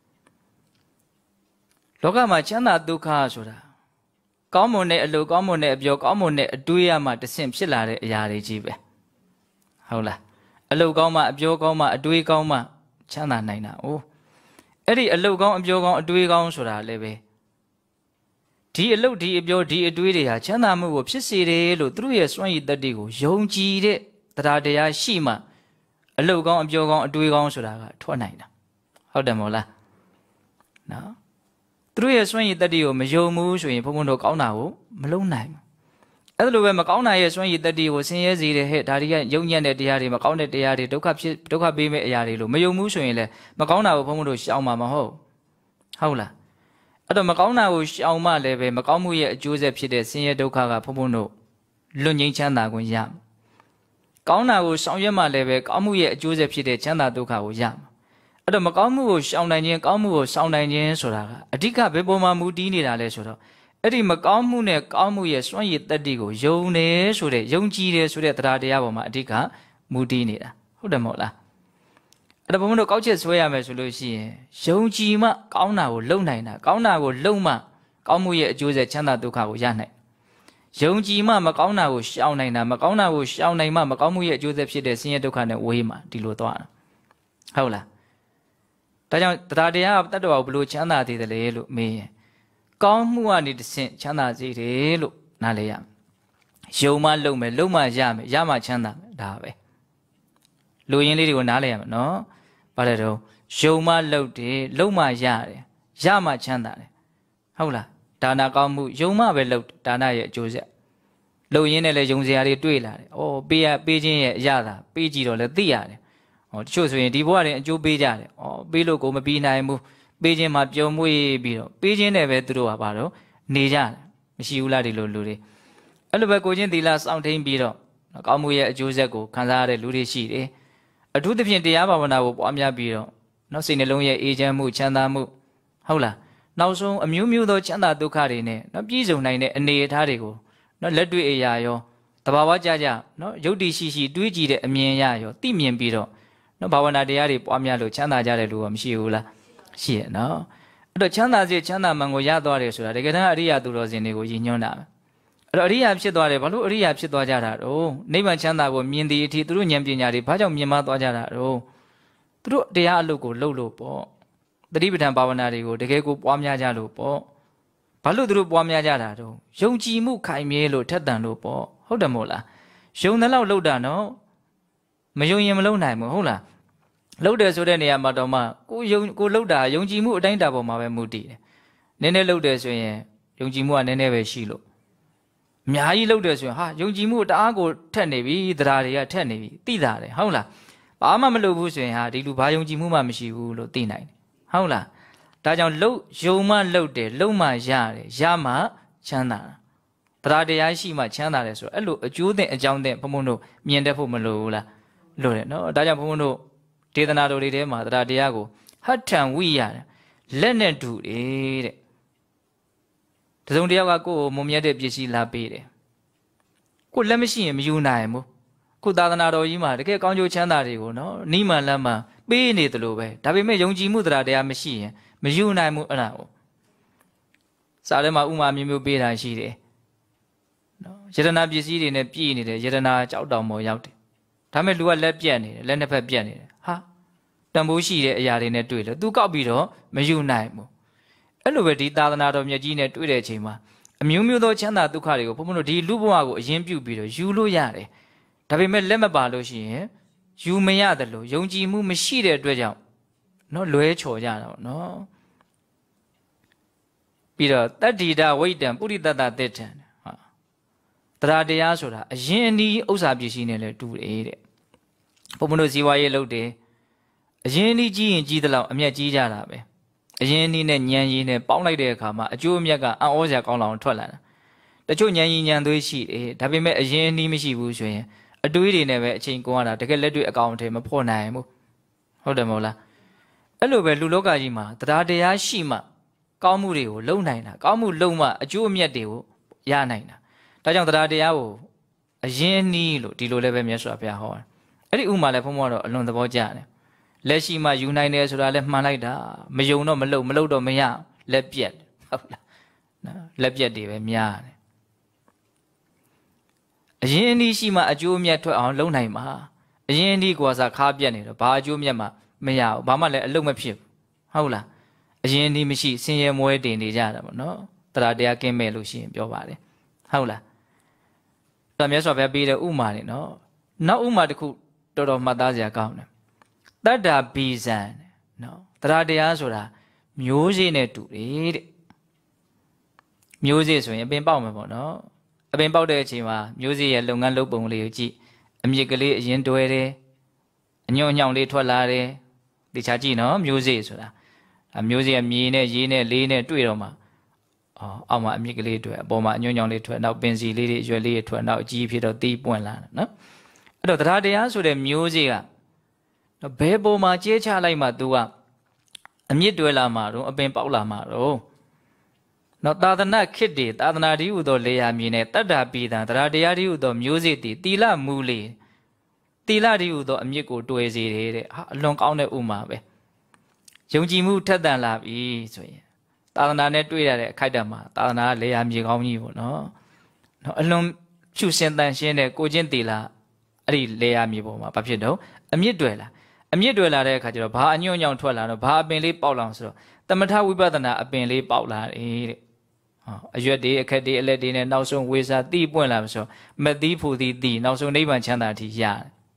လောကမှာချမ်းသာဒုက္ခဆိုတာကောင်းမွန်တဲ့အလုပ်ကောင်းမွန်တဲ့အပြောကောင်းမွန်တဲ့အတွေးရမှတဆင့်ဖြစ်လာတဲ့အရာတွေကြီးပဲဟုတ်လားအလုပ်ကောင်းမှအပြောကောင်းမှအတွေးကောင်းမှချမ်းသာနိုင်တာ။အိုးအဲ့ဒီအလုပ်ကောင်းအပြောကောင်းအတွေးကောင်းဆိုတာလည်းပဲဒီအလုပ်ဒီအပြောဒီအတွေးတွေဟာချမ်းသာမှုကိုဖြစ်စေတယ်လို့သူတို့ရဲ့စွန့်ရည်တတ္တိကိုယုံကြည်တဲ့တရားတရားရှိမှအလုပ်ကောင်းအပြောကောင်းအတွေးကောင်းဆိုတာကထွက်နိုင်တာဟုတ်တယ်မို့လားနော်သူတို့ရဲ့စွန့်ရည်တတ္တိကိုမယုံဘူးဆိုရင်ဘုံဘုံတို့ကောင်းတာကိုမလုံးနိုင်ဘူးအဲ့လိုပဲမကောင်းတာရဲ့စွန့်ရည်တတ္တိကိုဆင်းရဲစေတဲ့ဟဲ့ဒါတွေကယုံညံ့တဲ့တရားတွေမကောင်းတဲ့တရားတွေဒုက္ခပေးမဲ့အရာတွေလို့မယုံဘူးဆိုရင်လည်းမကောင်းတာကိုဘုံဘုံတို့ရှောင်မှာမဟုတ်ဟုတ်လားအဲ့တော့မကောင်းတာကိုရှောင်မှလည်းပဲမကောင်းမှုရဲ့အကျိုးဆက်ဖြစ်တဲ့ဆင်းရဲဒုက္ခကဘုံဘုံတို့လွတ်ငြိမ်းချမ်းသာခွင့်ရမှာကောင်းတာကိုဆောင်ရွက်မှလည်းပဲကောင်းမှုရဲ့အကျိုးဆက်ဖြစ်တဲ့ချမ်းသာဒုက္ခကိုရမှာအဲ့တော့မကောင်းမှုကိုရှောင်နိုင်ခြင်းကောင်းမှုကိုဆောင်နိုင်ခြင်းဆိုတာကအဓိကဘယ်ပေါ်မှာမူတည်နေတာလဲဆိုတော့အဲ့ဒီမကောင်းမှုနဲ့ကောင်းမှုရဲ့စွန့်ရည်တတ္တိကိုယုံတယ်ဆိုတဲ့ယုံကြည်တယ်ဆိုတဲ့တရားတရားပေါ်မှာအဓိကမူတည်နေတာဟုတ်တယ်မဟုတ်လားအဲ့တော့ဘုံတို့ကောက်ချက်ဆွဲရမယ်ဆိုလို့ရှိရင်ယုံကြည်မှကောင်းတာကိုလုံနိုင်တာကောင်းတာကိုလုံမှကောင်းမှုရဲ့အကျိုးဆက်ချမ်းသာဒုက္ခကိုရနိုင်ယုံကြည်မှမကောင်းတာကိုရှောင်နိုင်တာမကောင်းတာကိုရှောင်နိုင်မှမကောင်းမှုရဲ့အကျိုးဆက်ဖြစ်တဲ့ဆင်းရဲဒုက္ခနဲ့ဝေးမှဒီလိုသွားတာဟုတ်လားဒါကြောင့်တရားတရားတတ္တဝါကိုဘယ်လိုချမ်းသာသေးတယ်လဲလို့မေးရင်ကောင်းမှုကနေတဆင့်ချမ်းသာစေတယ်လို့နားလည်ရမယ်ယုံမှလုံမယ်လုံမှရမယ်ရမှချမ်းသာမယ်ဒါပဲလူရင်းလေးတွေကိုနားလည်ရမယ်နော်ဘာလဲတော့ယုံမှလုံတယ်လုံမှရတယ်ရမှချမ်းသာတယ်ဟုတ်လားဒါနာကောင်းမှုယုံမှပဲလုံဒါနာရဲ့အကျိုးဆက်လုံရင်းနဲ့လည်းယုံစရာတွေတွေ့လာတယ်ဩပေးခြင်းရဲ့အရသာပေးကြည့်တော့လည်းသိရတယ်ဟောတချို့ဆိုရင်ဒီဘဝတွင်အကျိုးပေးကြတယ်ဩပေးလို့ကိုမပြီးနိုင်ဘူးပေးခြင်းမှာပြုံမွေးပြီးတော့ပေးခြင်းနဲ့ပဲသူတို့ကပါတော့နေကြတယ်မရှိဘူးလားဒီလိုလူတွေအဲ့လိုပဲကိုချင်းသီလစောင့်ထိန်ပြီးတော့ကောင်းမှုရဲ့အကျိုးဆက်ကိုခံစားရတဲ့လူတွေရှိတယ်အထူးသဖြင့်တရားဘာဝနာကိုပွားများပြီးတော့နောက်စိတ်နှလုံးရဲ့အေးချမ်းမှုချမ်းသာမှုဟုတ်လားနောက်ဆုံးအမျိုးမျိုးသောချမ်းသာဒုက္ခတွေနဲ့နော်ပြည့်စုံနိုင်တဲ့အနေအထားတွေကိုနော်လက်တွေ့အရာရောတဘာဝကြကြနော်ယုတ်တိရှိရှိတွေးကြည့်တဲ့အမြင်ရရောသိမြင်ပြီးတော့နော်ဘာဝနာတရားတွေပွားများလို့ချမ်းသာကြတဲ့လူကမရှိဘူးလားရှိရနော်အဲ့တော့ချမ်းသာစေချမ်းသာမှန်ကိုရသွားတယ်ဆိုတာတကယ်တမ်းအရိယာသူတော်စင်တွေကိုရည်ညွှန်းတာအဲ့တော့အရိယာဖြစ်သွားတယ်ဘာလို့အရိယာဖြစ်သွားကြတာတော့နိဗ္ဗာန်ချမ်းသာကိုမြင်သည်အထိသူတို့ဉာဏ်ပညာတွေဘာကြောင့်မြင်မသွားကြတာတော့သူတို့တရားအလုပ်ကိုလုပ်လို့ပေါ့သတိပဋ္ဌာန်ဘာဝနာတွေကိုတကယ်ကိုပွားများကြလို့ပေါ့ဘာလို့သူတို့ပွားများကြတာတော့ယုံကြည်မှုခိုင်မြဲလို့ထက်သန်လို့ပေါ့ဟုတ်တယ်မို့လားယုံတဲ့လောက်လုပ်တာနော်မယုံရင်မလုပ်နိုင်ဘူးဟုတ်လားလှုပ်တယ်ဆိုတဲ့နေရာမှာတော့မှကိုလှုပ်တာယုံကြည်မှုအတိုင်းတာပေါ်မှာပဲမူတည်တယ်နည်းနည်းလှုပ်တယ်ဆိုရင်ယုံကြည်မှုကနည်းနည်းပဲရှိလို့အများကြီးလှုပ်တယ်ဆိုရင်ဟာယုံကြည်မှုတအားကိုထက်နေပြီတရားတွေကထက်နေပြီသိတာတယ်ဟုတ်လားဘာမှမလုပ်ဘူးဆိုရင်ဟာဒီလူဘာယုံကြည်မှုမှမရှိဘူးလို့သိနိုင်တယ်ဟုတ်လားဒါကြောင့်ယုံမှလှုပ်တယ်လှုပ်မှရတယ်ရမှချမ်းသာတာတရားရှိမှချမ်းသာတယ်ဆိုတော့အဲ့လိုအကျိုးသင့်အကြောင်းသင့်ဘုံဘုံတို့မြင်တတ်ဖို့မလိုဘူးလားလိုတယ်နော်ဒါကြောင့်ဘုံဘုံတို့ဒေသနာတော်တွေထဲမှာတရားကိုဟတ်ထံဝိရတယ်လက်နဲ့တူတယ်တဲ့တစုံတယောက်ကကိုယ်ကိုမုံမြတ်တဲ့ပစ္စည်းလာပေးတယ်ကိုလက်မရှိရင်မယူနိုင်ဘူးခုသာသနာတော်ကြီးမှာတကယ်ကောင်းကျိုးချမ်းသာတွေကိုနော်နိမန်လက်မှပေးနေတယ်လို့ပဲဒါပေမဲ့ယုံကြည်မှုတရားမရှိရင်မယူနိုင်ဘူးအဲ့ဒါကိုစာထဲမှာဥမာမျိုးမျိုးပေးတာရှိတယ်နော်ယတနာပစ္စည်းတွေနဲ့ပြည့်နေတယ်ယတနာကြောက်တောင်ပေါ်ရောက်တယ်ဒါမဲ့လူကလက်ပြက်နေတယ်လက်နှစ်ဖက်ပြက်နေတယ်ဟာတန်ဖိုးရှိတဲ့အရာတွေနဲ့တွေ့လို့သူကောက်ပြီးတော့မယူနိုင်ဘူးအဲ့လိုပဲဒီသာသနာတော်မြတ်ကြီးနဲ့တွေ့တဲ့အချိန်မှာအမျိုးမျိုးသောချမ်းသာဒုက္ခတွေကိုဘုန်းဘုန်းတို့ဒီလူဘဝကိုအရင်ပြုပြီးတော့ယူလို့ရတယ်ဒါပေမဲ့လက်မပါလို့ရှိရင်ယူမရတယ်လို့ယုံကြည်မှုမရှိတဲ့အတွက်ကြောင့်နော်လွဲချော်ကြတာပေါ့နော်ပြီးတော့တတ္တိတဝိတံပုရိသတ္တသစ္ထံဟာတရားတရားဆိုတာအရင်အနည်းဥစ္စာပစ္စည်းနဲ့လည်းတူတယ်တဲ့ဘုန်းဘုန်းတို့ဇီဝရေးလုပ်တယ်အရင်အနည်းကြီးရင်ကြီးသလောက်အမျက်ကြီးကြတာပဲအရင်အနည်းနဲ့ညံရည်နဲ့ပေါင်းလိုက်တဲ့အခါမှာအကျိုးအမြတ်ကအံ့ဩစရာကောင်းလောက်ထွက်လာတာတချို့ညံရည်ညံသွေးရှိတယ်ဒါပေမဲ့အရင်အနည်းမရှိဘူးဆိုရင်အတွေးတွေနဲ့ပဲအချိန်ကုန်ရတာတကယ်လက်တွေ့အကောင်အထည်မဖော်နိုင်ဘူးဟုတ်တယ်မဟုတ်လားအဲ့လိုပဲလူလောကကြီးမှာတရားတရားရှိမှကောင်းမှုတွေကိုလုံနိုင်တာကောင်းမှုလုံမှအကျိုးအမြတ်တွေကိုရနိုင်တာဒါကြောင့်တရားတရားကိုအရင်အနည်းလို့ဒီလိုလည်းပဲမြတ်စွာဘုရားဟောတယ်အဲ့ဒီဥမာလည်းဘုံဘုံတော့အလွန်သဘောကျတယ်လက်ရှိမှယူနိုင်တယ်ဆိုတာလည်းမှန်လိုက်တာမယုံတော့မလုပ်တော့မရလက်ပြက်ဟုတ်လားနော်လက်ပြက်တွေပဲများတယ်အရင်အနည်းရှိမှအကျိုးအမြတ်ထွက်အောင်လုပ်နိုင်မှာအရင်အနည်းကွာစားခါပြက်နေတော့ဘာအကျိုးအမြတ်မှမရဘူးဘာမှလည်းအလုပ်မဖြစ်ဘူးဟုတ်လားအရင်အနည်းမရှိဆင်းရဲမွဲတင်နေကြတာပေါ့နော်တရားတရားကင်းမဲ့လို့ရှိရင်ပြောပါတယ်ဟုတ်လားဒါမြတ်စွာဘုရားပေးတဲ့ဥမာနေနော်နောက်ဥမာတစ်ခုတော်တော်မှတ်သားစရာကောင်းတယ်တတ္တာဘီဇံနော်တရားတရားဆိုတာမျိုးစေ့နဲ့တူတယ်တဲ့မျိုးစေ့ဆိုရင်အပင်ပေါက်မှာပေါ့နော်အပင်ပေါက်တဲ့အချိန်မှာမျိုးစေ့ရဲ့လုပ်ငန်းလုပ်ပုံလေးကိုကြည့်အမြစ်ကလေးအရင်တွဲတယ်အညွန့်ညောင်လေးထွက်လာတယ်တခြားကြည့်နော်မျိုးစေ့ဆိုတာမျိုးစေ့ကမြေနဲ့ရေနဲ့လေးနဲ့တွေ့တော့မှအောက်မှာအမြစ်ကလေးတွေ့အပေါ်မှာအညွန့်ညောင်လေးထွက်နောက်ပင်စီလေးတွေအရွယ်လေးတွေထွက်နောက်အကြီးဖြစ်တော့တီးပွင့်လာတယ်နော်အဲ့တော့တရားတရားဆိုတဲ့မျိုးစေ့ကဘယ်ပုံမှာကျဲချလိုက်မှ तू ကအမြစ်တွဲလာမှာတော့အပင်ပေါက်လာမှာတော့နော်သာသနာခေတ်တွေသာသနာတည်းဟူသောလေယာမြေနဲ့တတ္တာပိတံတရားတရားတည်းဟူသောမျိုးစေ့တည်တီလမူလေတီလတည်းဟူသောအမြစ်ကိုတွဲစေတယ်တဲ့ဟာအလွန်ကောင်းတဲ့ဥမာပဲယုံကြည်မှုထက်သန်လာပြီဆိုရင်သာသနာနဲ့တွေ့ရတဲ့အခိုက်အတန့်မှာသာသနာကလေယာမြေကောင်းကြီးပေါ့နော်အလွန်ဖြူစင်တန်ရှင်းတဲ့ကိုချင်းတီလာအဲ့ဒီလေယာမြေပေါ်မှာဘာဖြစ်တော့အမြစ်တွဲလာအမြင့်တွေ့လာတဲ့အခါကျတော့ဘာအညွန့်ညောင်ထွက်လာတော့ဘာအပင်လေးပေါက်လာဆိုတော့တမထဝိပဿနာအပင်လေးပေါက်လာတယ်တဲ့အရွက်တွေအခက်တွေအလက်တွေနဲ့နောက်ဆုံးဝေစာတိပွင့်လာဆိုမသိဖူသိတိနောက်ဆုံးနိဗ္ဗာန်ချမ်းသာအထိရတယ်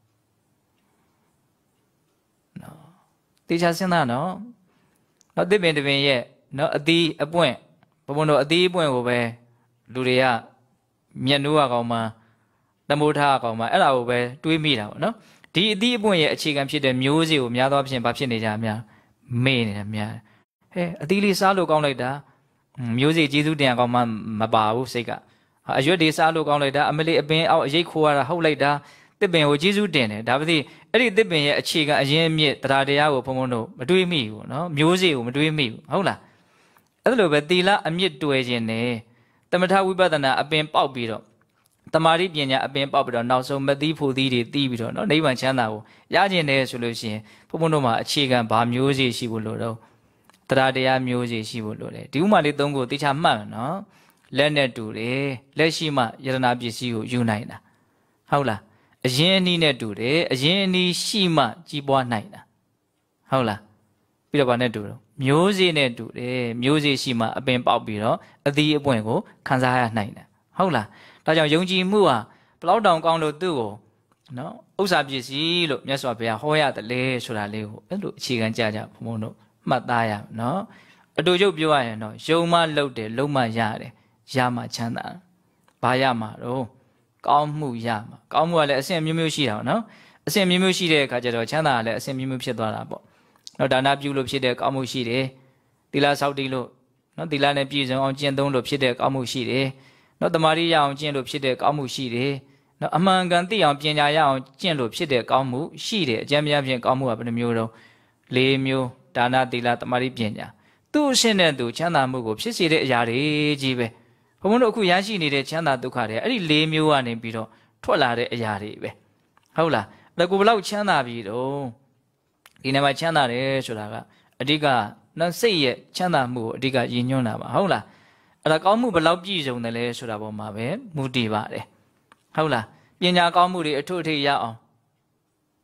နော်တေချာစဉ်းစားနော်နောက်တစ်ပင်တစ်ပင်ရဲ့နော်အသီးအပွင့်ဘုံဘုံတို့အသီးအပွင့်ကိုပဲလူတွေကမျက်နှိုးကောင်မှတမိုးထားကောင်မှအဲ့ဒါကိုပဲတွေးမိတာပေါ့နော်ဒီအသီးအပွင့်ရဲ့အခြေခံဖြစ်တဲ့မျိုးစေ့ကိုများသောအားဖြင့်ဘာဖြစ်နေကြများမေ့နေတယ်များဟဲ့အသီးလေးစားလို့ကောင်းလိုက်တာမျိုးစေ့ကျေးဇူးတင်အောင်မှမပါဘူးစိတ်ကအရွက်တွေစားလို့ကောင်းလိုက်တာအမလေးအပင်အောက်အရိတ်ခိုးရတာဟုတ်လိုက်တာတစ်ပင်ကိုကျေးဇူးတင်တယ်ဒါပေမဲ့အဲ့ဒီတစ်ပင်ရဲ့အခြေခံအရင်အမြစ်တရားတရားကိုဘုံဘုံတို့မတွေးမိဘူးနော်မျိုးစေ့ကိုမတွေးမိဘူးဟုတ်လားအဲ့လိုပဲသီလအမြစ်တွယ်ခြင်းနဲ့တမထဝိပဿနာအပင်ပေါက်ပြီးတော့တမာရိပညာအပင်ပေါက်ပြီးတော့နောက်ဆုံးမသိဖို့သီးတွေတီးပြီးတော့နော်နိဗ္ဗာန်ချမ်းသာကိုရခြင်းတယ်ဆိုလို့ရှိရင်ဘုံဘုံတို့မှာအခြေခံဘာမျိုးစေ့ရှိဖို့လို့တော့တရားတရားမျိုးစေ့ရှိဖို့လို့လေဒီဥမာလေးသုံးခုသိချမှတ်နော်လက်နဲ့တူတယ်လက်ရှိမှယတနာပစ္စည်းကိုယူနိုင်တာဟုတ်လားအရင်အနည်းနဲ့တူတယ်အရင်အနည်းရှိမှကြီးပွားနိုင်တာဟုတ်လားပြီးတော့ဗာနဲ့တူတော့မျိုးစေ့နဲ့တူတယ်မျိုးစေ့ရှိမှအပင်ပေါက်ပြီးတော့အသီးအပွင့်ကိုခံစားရနိုင်တယ်ဟုတ်လားဒါကြောင့်ယုံကြည်မှုဟာဘလောက်တောင်ကောင်းလို့သူ့ကိုနော်ဥစ္စာပစ္စည်းလို့မြတ်စွာဘုရားဟောရတယ်လေဆိုတာလေးကိုအဲ့လိုအခြေခံကြကြဘုံဘုံတို့မှတ်သားရနော်အတူချုပ်ပြောရရင်တော့ယုံမှလှုပ်တယ်လုံမှရတယ်ရမှချမ်းသာဘာရမှာတော့ကောင်းမှုရမှာကောင်းမှုကလည်းအဆင့်မျိုးမျိုးရှိတာပေါ့နော်အဆင့်မျိုးမျိုးရှိတဲ့အခါကျတော့ချမ်းသာကလည်းအဆင့်မျိုးမျိုးဖြစ်သွားတာပေါ့နော်ဒါနပြုလို့ဖြစ်တဲ့ကောင်းမှုရှိတယ်သီလဆောက်တည်လို့နော်သီလနဲ့ပြည့်စုံအောင်ကျင့်သုံးလို့ဖြစ်တဲ့ကောင်းမှုရှိတယ်နော်တမာရီရအောင်ကျင့်လို့ဖြစ်တဲ့ကောင်းမှုရှိတယ်နော်အမှန်ကန်သိအောင်ပညာရအောင်ကျင့်လို့ဖြစ်တဲ့ကောင်းမှုရှိတယ်အကျဉ်းများဖြင့်ကောင်းမှုကဘယ်နှမျိုးတော့၄မျိုးဒါနသီလတမာရီပညာသူ့အရှင်းတဲ့သူချမ်းသာမှုကိုဖြစ်စေတဲ့အရာတွေကြီးပဲဘုံဘုံတို့အခုရရှိနေတဲ့ချမ်းသာဒုက္ခတွေအဲ့ဒီ၄မျိုးကနေပြီးတော့ထွက်လာတဲ့အရာတွေပဲဟုတ်လားဒါကိုဘလောက်ချမ်းသာပြီတော့ဒီနေ့မှာချမ်းသာတယ်ဆိုတာကအဓိကနော်စိတ်ရဲ့ချမ်းသာမှုကိုအဓိကရည်ညွှန်းတာပါဟုတ်လားအဲ့ဒါကောင်းမှုဘလောက်ပြည့်စုံတယ်လဲဆိုတာပေါ်မှာပဲမူတည်ပါတယ်ဟုတ်လားပညာကောင်းမှုတွေအထွတ်အထိပ်ရအောင်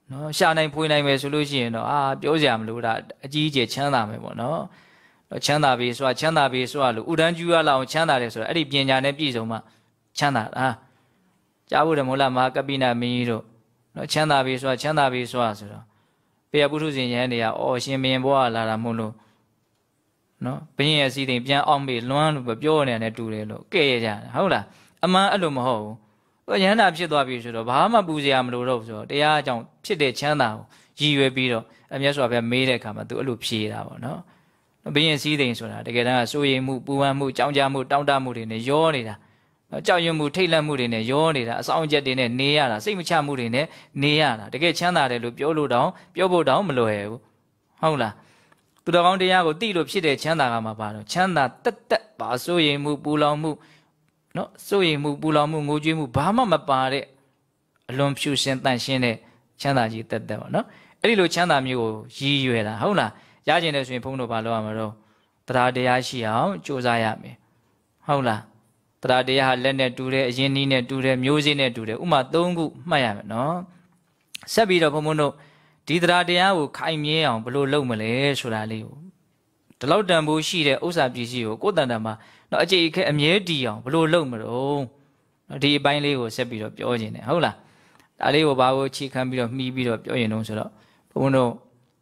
နော်ရှာနိုင်ဖွေနိုင်မယ်ဆိုလို့ရှိရင်တော့ပြောစရာမလိုတာအကြီးအကျယ်ချမ်းသာမယ်ပေါ့နော်ချမ်းသာပြီဆိုတာချမ်းသာပြီဆိုတာလို့ဥဒန်းကျူရလောက်အောင်ချမ်းသာတယ်ဆိုတာအဲ့ဒီပညာနဲ့ပြည့်စုံမှချမ်းသာတာကြားဖို့တယ်မို့လားမဟာကပိနမင်းကြီးတို့နော်ချမ်းသာပြီဆိုတာချမ်းသာပြီဆိုတာဆိုတော့ပေယပုထုဇဉ်ယဟန်တွေကရှင်မင်းဘွားလာတာမဟုတ်လို့နော်ဘင်းရဲ့စီးတိမ်ပြန်အောင်မေလွမ်းလို့ပြောနေတယ်တူတယ်လို့ကဲ့ရကြတယ်ဟုတ်လားအမှန်အဲ့လိုမဟုတ်ဘူးယဟန္တာဖြစ်သွားပြီဆိုတော့ဘာမှပူစရာမလိုတော့ဘူးဆိုတော့တရားအကြောင်းဖြစ်တဲ့ချမ်းသာကိုရည်ရွယ်ပြီးတော့အမြတ်စွာဘုရားမေးတဲ့အခါမှာသူအဲ့လိုဖြေတာပေါ့နော်ဘင်းရဲ့စီးတိမ်ဆိုတာတကယ်တမ်းကစိုးရိမ်မှုပူပန်မှုကြောင်းကြမှုတောင့်တမှုတွေနဲ့ရောနေတာကြောက်ရွံ့မှုထိတ်လန့်မှုတွေနဲ့ရောနေတာအဆောင်အကျက်တွေနဲ့နေရတာစိတ်မချမှုတွေနဲ့နေရတာတကယ်ချမ်းသာတယ်လို့ပြောလို့တောင်ပြောဖို့တောင်မလွယ်ဘူးဟုတ်လားသူတော်ကောင်းတရားကိုသိလို့ဖြစ်တဲ့ချမ်းသာကမှပါတော့ချမ်းသာတက်တက်ပါစိုးရိမ်မှုပူလောင်မှုနော်စိုးရိမ်မှုပူလောင်မှုငိုကြွေးမှုဘာမှမပါတဲ့အလွန်ဖြူရှင်တန်ရှင်းတဲ့ချမ်းသာကြီးတက်တက်ပေါ့နော်အဲ့ဒီလိုချမ်းသာမျိုးကိုရည်ရွယ်တာဟုတ်လားရကျင်တယ်ဆိုရင်ဘုန်းတော်ဘာလို့ရမှာတော့တရားတရားရှိအောင်ကြိုးစားရမယ်ဟုတ်လားတရားတရားဟာလက်နဲ့တူတယ်အရင်နည်းနဲ့တူတယ်မျိုးစေ့နဲ့တူတယ်ဥမာ၃ခုမှတ်ရမယ်နော်ဆက်ပြီးတော့ဘုန်းဘုန်းတို့ဒီတရားတရားကိုခိုင်မြဲအောင်ဘယ်လိုလုပ်မလဲဆိုတာလေးကိုဒီလောက်တန်ဖိုးရှိတဲ့ဥစ္စာပစ္စည်းကိုကိုယ်တန်တန်မှာနော်အကျိအခက်အမြဲတည်အောင်ဘယ်လိုလုပ်မလို့ဒီအပိုင်းလေးကိုဆက်ပြီးတော့ပြောခြင်းတယ်ဟုတ်လားဒါလေးကိုဘာကိုခြေခံပြီးတော့မှီးပြီးတော့ပြောရင်တော့ဆိုတော့ဘုန်းဘုန်းတို့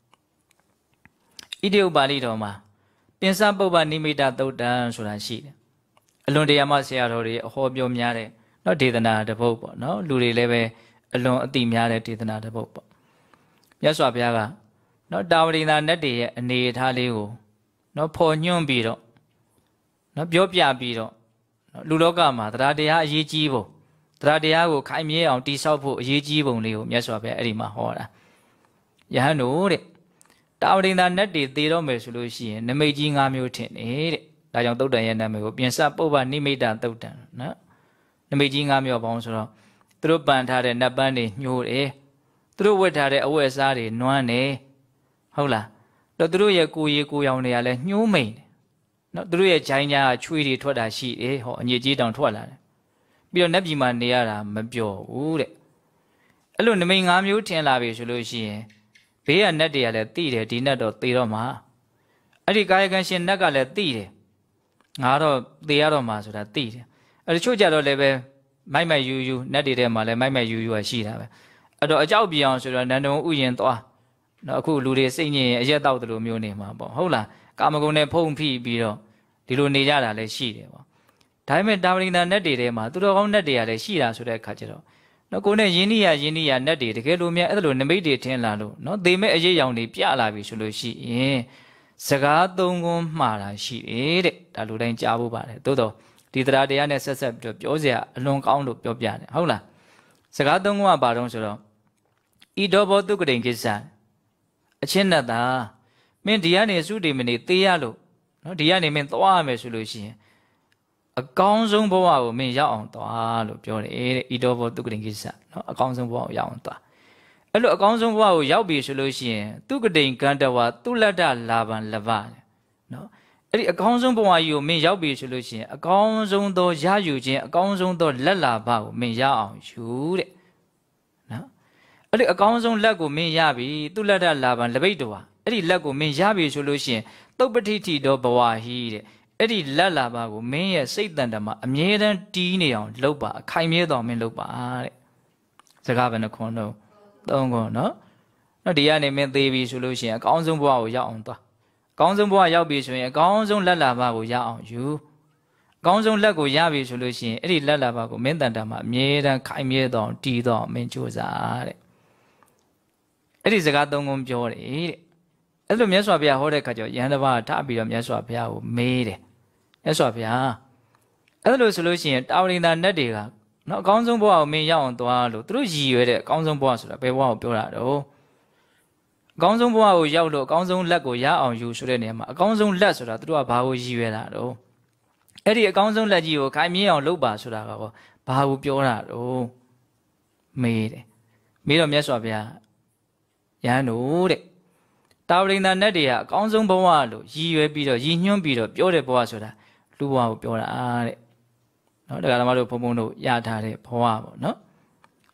ဣတိဥပါဠိတော်မှာပင်စပုပ္ပနိမိတသုတ်တံဆိုတာရှိတယ်အလွန်တရာမှဆရာတော်တွေအဟောပြောများတဲ့နော်ဒေသနာတစ်ပုဒ်ပေါ့နော်လူတွေလည်းပဲအလွန်အသိများတဲ့ဒေသနာတစ်ပုဒ်ပေါ့မြတ်စွာဘုရားကနော်တာဝတိနာနတ်တွေရဲ့အနေအထားလေးကိုနော်ဖော်ညွှန်းပြီးတော့နော်ပြောပြပြီးတော့လူလောကမှာတရားတရားအရေးကြီးဖို့တရားတရားကိုခိုင်မြဲအောင်တိဆောက်ဖို့အရေးကြီးပုံလေးကိုမြတ်စွာဘုရားအဲ့ဒီမှာဟောတာယဟန်တို့တဲ့တာဝတိနာနတ်တွေသေတော့မယ်ဆိုလို့ရှိရင်နမိတ်ကြီး၅မျိုးထင်တယ်တဲ့ဒါကြောင့်သုတ်တန်ရဲ့နာမည်ကိုပြင်စပုပ္ပနိမိတသုတ်တန်နော်နမိတ်ကြီး၅မျိုးပေါင်းဆိုတော့သူတို့ပန်ထားတဲ့နတ်ပန်းတွေညှိုးတယ်သူတို့ဝတ်ထားတဲ့အဝတ်အစားတွေနွမ်းတယ်ဟုတ်လားတော့သူတို့ရဲ့ကိုယ်ရည်ကိုယ်ရောင်တွေကလည်းညှိုးမိန်တယ်နော်သူတို့ရဲ့ဂျိုင်းကြားကချွေးတွေထွက်တာရှိတယ်ဟောအညစ်အကြေးတောင်ထွက်လာတယ်ပြီးတော့နတ်ပြည်မှာနေရတာမပြောဘူးတဲ့အဲ့လိုနမိတ်၅မျိုးထင်လာပြီဆိုလို့ရှိရင်ဘေးကနတ်တွေကလည်းသိတယ်ဒီနတ်တော့သေတော့မှာအဲ့ဒီကာယကံရှင်နတ်ကလည်းသိတယ်ငါတော့သေရတော့မှာဆိုတာသိတယ်အဲ့တချို့ကြတော့လည်းပဲမိုက်မိုက်ယူယူနတ်တွေထဲမှာလည်းမိုက်မိုက်ယူယူရှိတာပဲအဲ့တော့အကြောက်ပြေအောင်ဆိုတော့နန္ဒုံဥယျာဉ်သွားနော်အခုလူတွေစိတ်ညစ်ရင်အရက်တောက်တယ်လို့မျိုးနေမှာပေါ့ဟုတ်လားကာမဂုဏ်နဲ့ဖုံးဖိပြီးတော့ဒီလိုနေကြတာလည်းရှိတယ်ပေါ့ဒါပေမဲ့တာဝတိနာနတ်တွေထဲမှာသူတော်ကောင်းနတ်တွေကလည်းရှိတာဆိုတဲ့အခါကျတော့နော်ကိုနဲ့ယင်းနိယနတ်တွေတကယ်လို့များအဲ့လိုနမိတ်တွေထင်လာလို့နော်သေမဲ့အရေးရောင်တွေပြလာပြီဆိုလို့ရှိရင်စကားသုံးခွန်းမှားတာရှိတယ်တဲ့ဒါလူတိုင်းကြားဖို့ပါတယ်သို့တော့ဒီတရားတရားနဲ့ဆက်ဆက်ပြီးတော့ပြောစရာအလွန်ကောင်းလို့ပြောပြတယ်ဟုတ်လားစကားသုံးခွန်းကဘာတော့ဆိုတော့ဤတော်ဘောတုကတိန်ကိစ္စအချင်းနဲ့သာမင်းဒီကနေစုတိမနေသေးရလို့နော်ဒီကနေမင်းသွားရမယ်ဆိုလို့ရှိရင်အကောင်းဆုံးဘဝကိုမင်းရောက်အောင်သွားလို့ပြောတယ်တဲ့ဤတော်ဘောတုကတိန်ကိစ္စနော်အကောင်းဆုံးဘဝကိုရောက်အောင်သွားအဲ့လိုအကောင်းဆုံးဘဝကိုရောက်ပြီဆိုလို့ရှိရင်တုကတိန်ကန္တဝါတုလတ္တလာဗံလဗနော်အဲ့ဒီအကောင်းဆုံးဘဝကြီးကိုမင်းရောက်ပြီဆိုလို့ရှိရင်အကောင်းဆုံးသောရယူခြင်းအကောင်းဆုံးသောလက်လာဘကိုမင်းရအောင်ယူတဲ့နော်အဲ့ဒီအကောင်းဆုံးလက်ကိုမင်းရပြီတုလတ္တလာဗံလပိတ်တော်အဲ့ဒီလက်ကိုမင်းရပြီဆိုလို့ရှိရင်သုပ္ပတိတိတော်ဘဝဟိတဲ့အဲ့ဒီလက်လာဘကိုမင်းရဲ့စိတ်တန်တမှာအမြဲတမ်းတီးနေအောင်လုပ်ပါအခိုင်မြဲတော်မင်းလုပ်ပါတဲ့စကားဘယ်နှခွန်းတော့သုံးခွန်းနော်ဒီကနေမင်းသေးပြီဆိုလို့ရှိရင်အကောင်းဆုံးဘဝကိုရောက်အောင်သွားအကောင်းဆုံးဘဝရောက်ပြီဆိုရင်အကောင်းဆုံးလက်လာဘကိုရအောင်ယူအကောင်းဆုံးလက်ကိုရပြီဆိုလို့ရှိရင်အဲ့ဒီလက်လာဘကိုမင်းတန်တမှာအမြဲတမ်းခိုင်မြဲတော်တီးတော်မင်းကြိုးစားတဲ့အဲ့ဒီစကားသုံးခွန်းပြောတယ်တဲ့အဲ့လိုမြတ်စွာဘုရားဟောတဲ့အခါကျတော့ယဟန်တစ်ပါးထားပြီးတော့မြတ်စွာဘုရားကိုမေးတယ်မြတ်စွာဘုရားအဲ့လိုဆိုလို့ရှိရင်တာဝတိနာနတ်တွေကနော်အကောင်းဆုံးဘဝကိုမင်းရောက်အောင်သွားလို့သူတို့ရည်ရွယ်တဲ့အကောင်းဆုံးဘဝဆိုတာဘယ်ဘဝကိုပြောတာတော့အကောင်းဆုံးဘဝကိုရောက်လို့အကောင်းဆုံးလက်ကိုရအောင်ယူဆိုတဲ့နေရာမှာအကောင်းဆုံးလက်ဆိုတာသူတို့ကဘာကိုရည်ရွယ်တာတော့အဲ့ဒီအကောင်းဆုံးလက်ကြီးကိုခိုင်မြဲအောင်လုပ်ပါဆိုတာကဘာကိုပြောတာတော့မေးတယ်မေးတော့မြတ်စွာဘုရားယဟန်တို့တဲ့တာဝတိနာနတ်တွေကအကောင်းဆုံးဘဝလို့ရည်ရွယ်ပြီးတော့ရည်ညွှန်းပြီးတော့ပြောတဲ့ဘဝဆိုတာလူဘဝကိုပြောတာတဲ့နော်တရားဓမ္မတို့ဘုံဘုံတို့ရထားတဲ့ဘဝပေါ့နော်ဟ